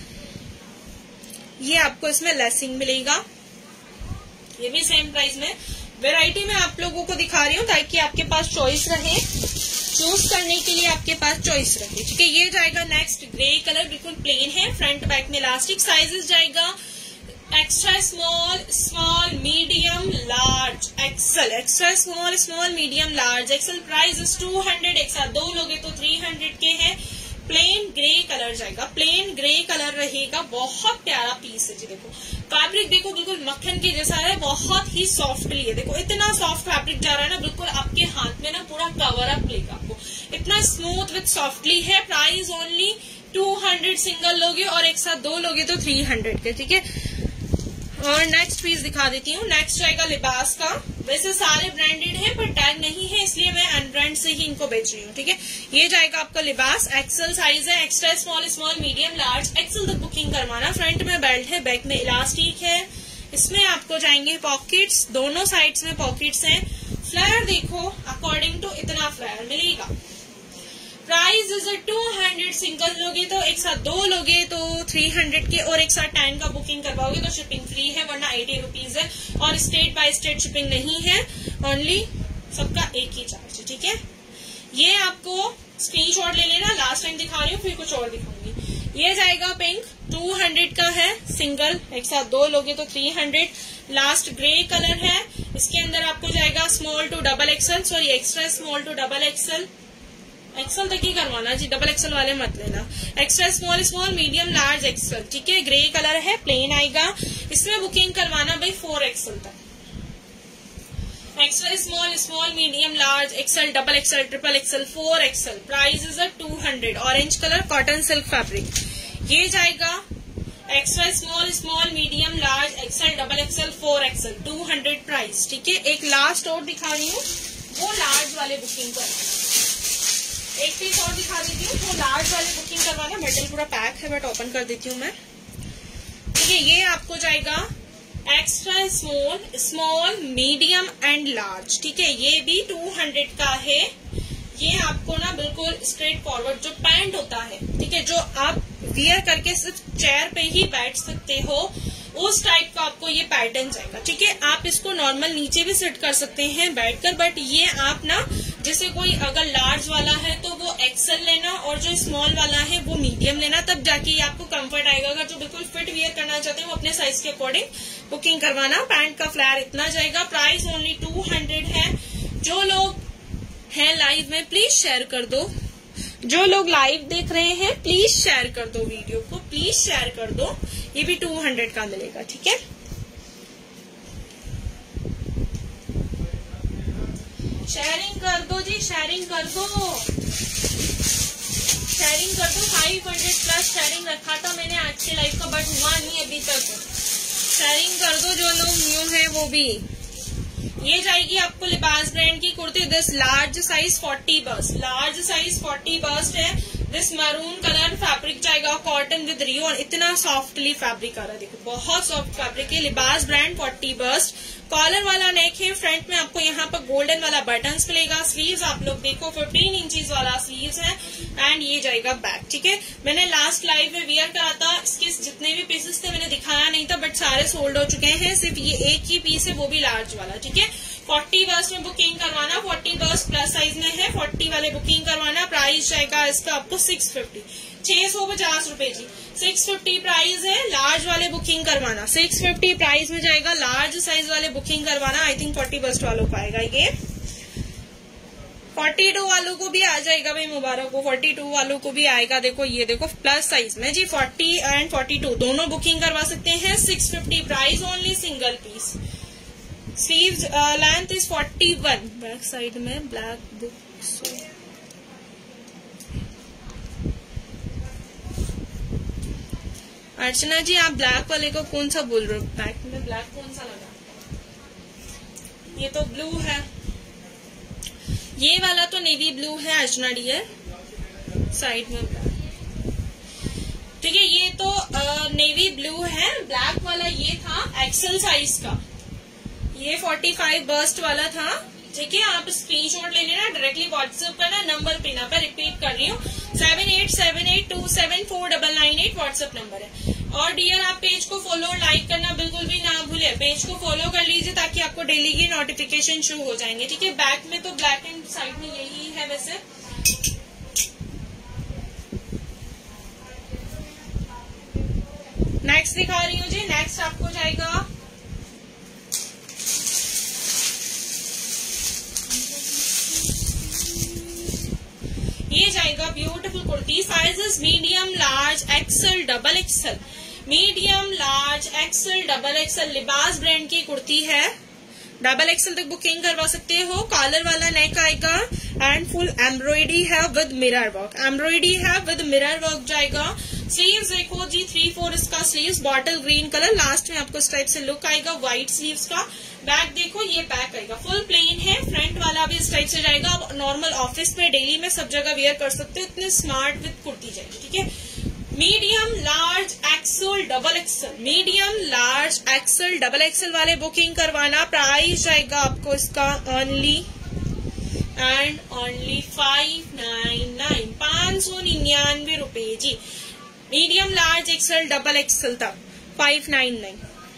ये आपको इसमें लेसिंग मिलेगा, ये भी सेम प्राइस में। वैरायटी में आप लोगों को दिखा रही हूँ ताकि आपके पास चॉइस रहे, चूज करने के लिए आपके पास चॉइस रहे, ठीक है। ये जाएगा नेक्स्ट ग्रे कलर, बिल्कुल प्लेन है, फ्रंट बैक में इलास्टिक, साइजेस जाएगा extra small, small, medium, large, XL, extra small, small, medium, large, XL. Price 200, एक साथ दो लोगे तो 300 के है। प्लेन ग्रे कलर जाएगा, प्लेन ग्रे कलर रहेगा, बहुत प्यारा पीस है जी। देखो फैब्रिक देखो, बिल्कुल मक्खन के जैसा है, बहुत ही सॉफ्टली है। देखो इतना सॉफ्ट फैब्रिक जा रहा है ना, बिल्कुल आपके हाथ में ना पूरा कवर अप लेगा आपको, इतना स्मूथ विथ सॉफ्टली है। प्राइस ओनली 200, सिंगल लोगे और एक साथ दो लोगे तो 300 के, ठीक है। और नेक्स्ट पीस दिखा देती हूँ। नेक्स्ट जाएगा लिबास का, वैसे सारे ब्रांडेड हैं पर टैग नहीं है, इसलिए मैं अनब्रांड से ही इनको बेच रही हूँ, ठीक है। ये जाएगा आपका लिबास, एक्सल साइज है, extra small, small, medium, large, XL तक बुकिंग करवाना। फ्रंट में बेल्ट है, बैक में इलास्टिक है, इसमें आपको जाएंगे पॉकेट्स, दोनों साइड्स में पॉकेट्स हैं। फ्लेयर देखो, अकॉर्डिंग टू इतना फ्लेयर मिलेगा। प्राइस 200, सिंगल लोगे तो एक साथ दो लोगे तो 300 के और एक साथ 10 का बुकिंग करवाओगे तो शिपिंग फ्री है, वरना 80 रुपीज है और स्टेट बाय स्टेट शिपिंग नहीं है, ओनली सबका एक ही चार्ज है, ठीक है। ये आपको स्क्रीनशॉट ले लेना, लास्ट टाइम दिखा रही हूँ फिर कुछ और दिखाऊंगी। ये जाएगा पिंक, 200 का है, सिंगल, एक साथ दो लोगे तो 300। लास्ट ग्रे कलर है, इसके अंदर आपको जाएगा small to double XL, sorry extra small to double XL, XL तक ही करवाना जी, डबल एक्सल वाले मत लेना। Extra small, small, medium, large, XL, ठीक है। ग्रे कलर है, प्लेन आएगा, इसमें बुकिंग करवाना भाई 4XL तक। Extra small, small, medium, large, XL, double XL, triple XL, 4XL। Price 200, orange colour, cotton silk fabric. ये जाएगा extra small, small, medium, large, XL, double XL, 4XL, 200 price, ठीक है। एक लास्ट और दिखा रही हूँ, वो लार्ज वाले बुकिंग करवाना। एक पीस और दिखा देती हूँ, तो लार्ज वाले बुकिंग करवाना। मेटल पूरा पैक है बट ओपन कर देती हूँ मैं, ठीक है। ये आपको जाएगा extra small, small, medium and large, ठीक है। ये भी 200 का है। ये आपको ना बिल्कुल स्ट्रेट फॉरवर्ड जो पैंट होता है, ठीक है, जो आप वियर करके सिर्फ चेयर पे ही बैठ सकते हो, उस टाइप का आपको ये पैटर्न जाएगा, ठीक है। आप इसको नॉर्मल नीचे भी सेट कर सकते हैं बैठकर, बट ये आप ना जैसे कोई अगर लार्ज वाला है तो वो एक्सल लेना और जो स्मॉल वाला है वो मीडियम लेना, तब जाके ये आपको कंफर्ट आएगा। अगर जो बिल्कुल फिट वियर करना चाहते हैं वो अपने साइज के अकॉर्डिंग बुकिंग करवाना। पैंट का फ्लेयर इतना जाएगा, प्राइस ओनली 200 है। जो लोग हैं लाइव में प्लीज शेयर कर दो, जो लोग लाइव देख रहे हैं प्लीज शेयर कर दो, वीडियो को प्लीज शेयर कर दो। ये भी 200 का मिलेगा, ठीक है। शेयरिंग कर दो जी, शेयरिंग कर दो, शेयरिंग कर दो। 500 प्लस शेयरिंग रखा था मैंने आज के लाइव का, बट हुआ नहीं अभी तक। शेयरिंग कर दो जो लोग न्यू है वो भी। ये जाएगी आपको लिबास ब्रांड की kurti, this large size 40 bust, large size 40 bust है। दिस मैरून कलर फैब्रिक जाएगा, कॉटन विद रियोन, इतना सॉफ्टली फैब्रिक आ रहा है, देखो बहुत सॉफ्ट फैब्रिक है। लिबास ब्रांड 40 बस्ट, कॉलर वाला नेक है, फ्रंट में आपको यहाँ पर गोल्डन वाला बटन्स मिलेगा। स्लीव्स आप लोग देखो 15 इंचेस वाला स्लीव्स है एंड ये जाएगा बैक, ठीक है। मैंने लास्ट लाइव में वियर करा था, इसके जितने भी पीसेस थे मैंने दिखाया नहीं था, बट सारे सोल्ड हो चुके हैं। सिर्फ ये एक ही पीस है, वो भी लार्ज वाला, ठीक है। 40 बस्ट में बुकिंग करवाना, 40 बस्ट प्लस साइज में है, 40 वाले बुकिंग करवाना। प्राइस जाएगा इसका आपको 650, 650 रुपए जी, 650 प्राइस है। लार्ज वाले बुकिंग करवाना, 650 प्राइस में जाएगा। लार्ज साइज वाले बुकिंग करवाना, आई थिंक 40 बस्ट वालों का आएगा ये। 42 वालों को भी आ जाएगा भाई, मुबारक हो, 42 वालों को भी आएगा। देखो ये देखो प्लस साइज में जी, 40 एंड 42 दोनों बुकिंग करवा सकते हैं। 650 price only, single piece. Sleeves length is 41, back side में ब्लैक बुक। अर्चना जी आप ब्लैक वाले को कौन सा बोल रहे हो? बैक में ब्लैक कौन सा लगा? ये तो ब्लू है, ये वाला तो नेवी ब्लू है अर्चना डियर, साइड में ब्लैक। ठीक है, ये तो नेवी ब्लू है। ब्लैक वाला ये था एक्सेल साइज का, ये 45 बर्स्ट वाला था। ठीक है, आप स्क्रीनशॉट ले लेना, डायरेक्टली व्हाट्सएप करना, नंबर पिना पर रिपीट कर रही हूँ 7878274998 व्हाट्सएप नंबर है। और डियर आप पेज को फॉलो और लाइक करना बिल्कुल भी ना भूले, पेज को फॉलो कर लीजिए ताकि आपको डेली की नोटिफिकेशन शो हो जाएंगे। ठीक है, बैक में तो ब्लैक एंड साइड में यही है वैसे। नेक्स्ट दिखा रही हूँ जी, नेक्स्ट आपको जाएगा ये जाएगा beautiful kurti. Sizes medium, large, XL, double XL. Medium, large, XL, double XL, Libas brand की कुर्ती है। डबल एक्सेल तक बुकिंग करवा सकते हो। कॉलर वाला नेक आएगा एंड फुल एम्ब्रॉयडरी है विद मिरर वर्क, एम्ब्रॉयडरी है विद मिरर वर्क जाएगा। स्लीव्स देखो जी 3/4 इसका sleeves, bottle green colour, last में आपको इस टाइप से लुक आएगा व्हाइट स्लीव्स का। बैक देखो ये बैक आएगा, फुल प्लेन है। फ्रंट वाला भी इस टाइप से जाएगा। आप नॉर्मल ऑफिस में डेली में सब जगह वेयर कर सकते हो, इतने स्मार्ट विद कुर्ती जाएगी। ठीक है, medium, large, XL, double XL. Medium, large, XL, double XL वाले बुकिंग करवाना। प्राइस जाएगा आपको इसका ओनली एंड ओनली 599, 599 रुपए जी। Medium, large, XL, double XL तक 599।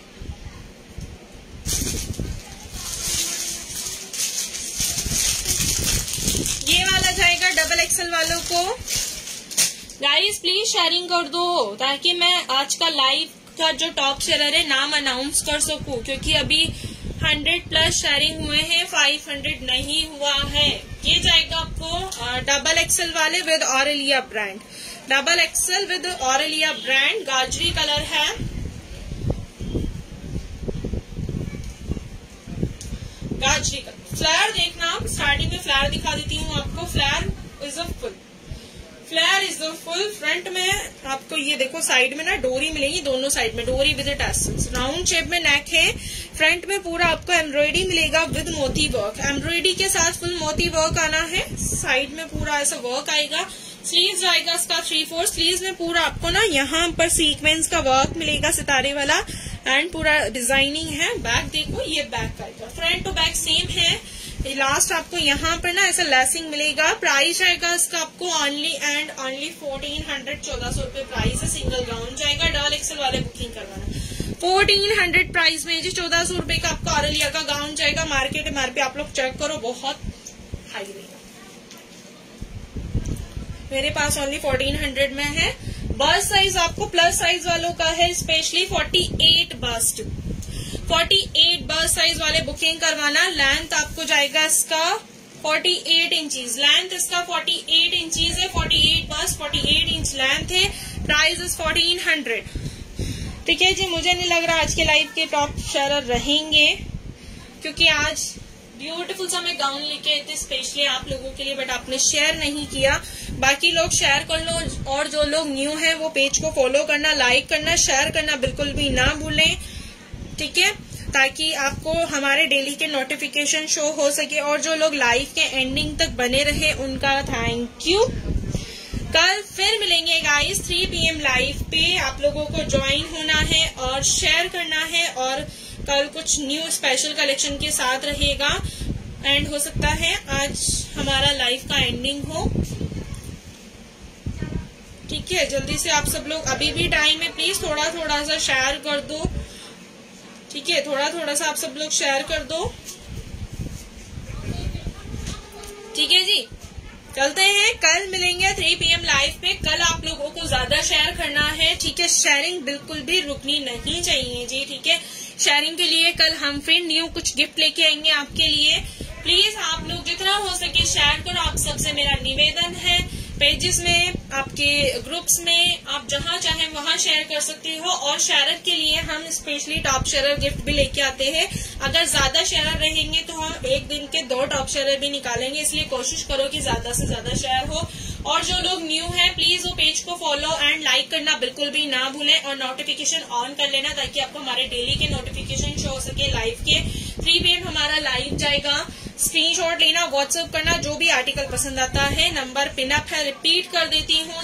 ये वाला जाएगा डबल एक्सेल वालों को। गाइस प्लीज शेयरिंग कर दो ताकि मैं आज का लाइव का जो टॉप सेलर है नाम अनाउंस कर सकूं, क्योंकि अभी 100+ शेयरिंग हुए हैं, 500 नहीं हुआ है। ये जाएगा आपको डबल एक्सेल वाले with Aurelia brand, double XL with Aurelia brand, गाजरी कलर है। गाजरी कलर। फ्लेयर देखना, स्टार्टिंग में फ्लेयर दिखा देती हूँ आपको। Flare is a full, flare is the full. Front में आपको ये देखो साइड में ना डोरी मिलेगी, दोनों साइड में डोरी विद टैसल्स। राउंड शेप में नेक है। फ्रंट में पूरा आपको एम्ब्रॉयडरी मिलेगा विद मोती वर्क, एम्ब्रॉयडरी के साथ फुल मोती वर्क आना है। साइड में पूरा ऐसा वर्क आएगा। स्लीव्स आएगा इसका 3/4। स्लीव्स में पूरा आपको ना यहाँ पर सीक्वेंस का वर्क मिलेगा सितारे वाला एंड पूरा डिजाइनिंग है। बैक देखो ये बैक आएगा, फ्रंट टू बैक सेम है। लास्ट आपको यहाँ पर ना ऐसा लेसिंग मिलेगा। प्राइस आएगा इसका आपको ओनली एंड ओनली 1400, 1400 रुपए प्राइस है। सिंगल गाउन जाएगा, डबल एक्सेल वाले बुकिंग करवाना। 1400 प्राइस में जी 1400 रुपए का आपको ऑरेलिया का गाउन जाएगा। मार्केट एमआरपी आप लोग चेक करो, बहुत हाई रहेगा। मेरे पास ओनली 1400 में है। बस्ट साइज आपको प्लस साइज वालों का है, स्पेशली 48 बस्ट, 48 बस्ट साइज वाले बुकिंग करवाना। लेंथ आपको जाएगा इसका 48 इंचीज, लेंथ इसका 48 इंचीज है। 48 बस्ट, 48 इंच लेंथ है। Price is 1400। ठीक है जी, मुझे नहीं लग रहा आज के लाइव के टॉप शेयर रहेंगे, क्योंकि आज ब्यूटीफुल सा मैं गाउन लेके आई थी स्पेशली आप लोगों के लिए, बट आपने शेयर नहीं किया। बाकी लोग शेयर कर लो, और जो लोग न्यू हैं वो पेज को फॉलो करना, लाइक करना, शेयर करना बिल्कुल भी ना भूलें। ठीक है, ताकि आपको हमारे डेली के नोटिफिकेशन शो हो सके। और जो लोग लाइव के एंडिंग तक बने रहे उनका थैंक यू। कल फिर मिलेंगे गाइस 3 PM लाइव पे। आप लोगों को ज्वाइन होना है और शेयर करना है, और कल कुछ न्यू स्पेशल कलेक्शन के साथ रहेगा। एंड हो सकता है आज हमारा लाइव का एंडिंग हो। ठीक है, जल्दी से आप सब लोग, अभी भी टाइम है, प्लीज थोड़ा थोड़ा सा शेयर कर दो। ठीक है, थोड़ा थोड़ा सा आप सब लोग शेयर कर दो। ठीक है जी, चलते हैं, कल मिलेंगे 3 PM लाइव पे। कल आप लोगों को ज्यादा शेयर करना है। ठीक है, शेयरिंग बिल्कुल भी रुकनी नहीं चाहिए जी। ठीक है, शेयरिंग के लिए कल हम फिर न्यू कुछ गिफ्ट लेके आएंगे आपके लिए। प्लीज आप लोग जितना हो सके शेयर करो। आप सबसे मेरा निवेदन है, पेजेस में, आपके ग्रुप्स में, आप जहां चाहें वहां शेयर कर सकते हो। और शेयरर के लिए हम स्पेशली टॉप शेयरर गिफ्ट भी लेके आते हैं। अगर ज्यादा शेयरर रहेंगे तो हम एक दिन के 2 टॉप शेयरर भी निकालेंगे, इसलिए कोशिश करो कि ज्यादा से ज्यादा शेयर हो। और जो लोग न्यू हैं प्लीज वो पेज को फॉलो एंड लाइक करना बिल्कुल भी ना भूलें, और नोटिफिकेशन ऑन कर लेना ताकि आपको हमारे डेली के नोटिफिकेशन शो हो सके। लाइव के 3 PM हमारा लाइव जाएगा। स्क्रीनशॉट लेना, व्हाट्सएप करना, जो भी आर्टिकल पसंद आता है। नंबर पिनअप है, रिपीट कर देती हूँ,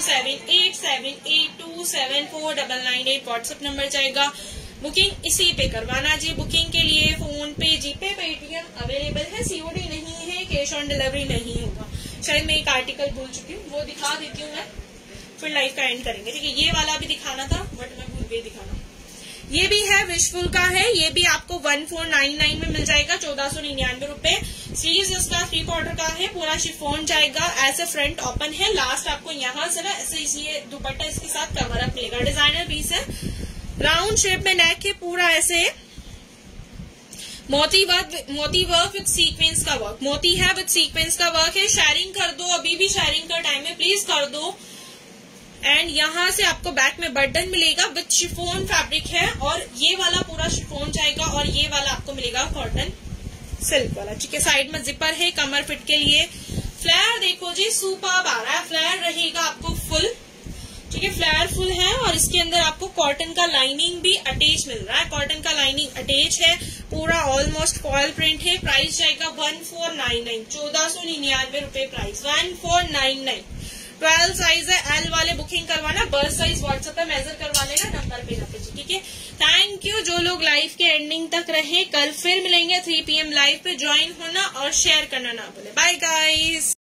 7878274998 व्हाट्सएप नंबर जाएगा। बुकिंग इसी पे करवाना जी। बुकिंग के लिए फोन पे, जीपे, पेटीएम अवेलेबल है। सीओडी नहीं है, कैश ऑन डिलीवरी नहीं होगा। शायद मैं एक आर्टिकल भूल चुकी हूँ, वो दिखा देती हूँ मैं, फिर लाइव का एंड करेंगे। ठीक है, ये वाला भी दिखाना था बट मैं भूल गई दिखाना। ये भी है, विशफुल का है, ये भी आपको 1499 में मिल जाएगा, 1499 रुपए। स्लीव्स इसका 3 क्वार्टर का है, पूरा शिफॉन जाएगा। ऐसे फ्रंट ओपन है, लास्ट आपको यहाँ से ना ऐसे ये दुपट्टा इसके साथ कवर अप मिलेगा। डिजाइनर पीस है, राउंड शेप में नेक है, पूरा ऐसे मोती वर्क विद सीक्वेंस का वर्क, मोती है विद सीक्वेंस का वर्क है। शेयरिंग कर दो, अभी भी शेयरिंग का टाइम है, प्लीज कर दो। एंड यहाँ से आपको बैक में बटन मिलेगा विद शिफॉन फैब्रिक है, और ये वाला पूरा शिफॉन जाएगा, और ये वाला आपको मिलेगा कॉटन सिल्क वाला। ठीक है, साइड में जिपर है कमर फिट के लिए। फ्लेयर देखो जी, सुपर्ब आ रहा है, फ्लेयर रहेगा आपको फुल। ठीक है, फ्लेयर फुल है, और इसके अंदर आपको कॉटन का लाइनिंग भी अटैच मिल रहा है। कॉटन का लाइनिंग अटैच है, पूरा ऑलमोस्ट फॉयल प्रिंट है। प्राइस जाएगा 1499, 1499 रुपए प्राइस, 1499। 12 साइज है, एल वाले बुकिंग करवाना, बर्थ साइज व्हाट्सएप पे मेजर करवा लेना, नंबर पे ना। ठीक है, थैंक यू जो लोग लाइव के एंडिंग तक रहे। कल फिर मिलेंगे 3 PM लाइव पे, ज्वाइन होना और शेयर करना ना भूले। Bye guys.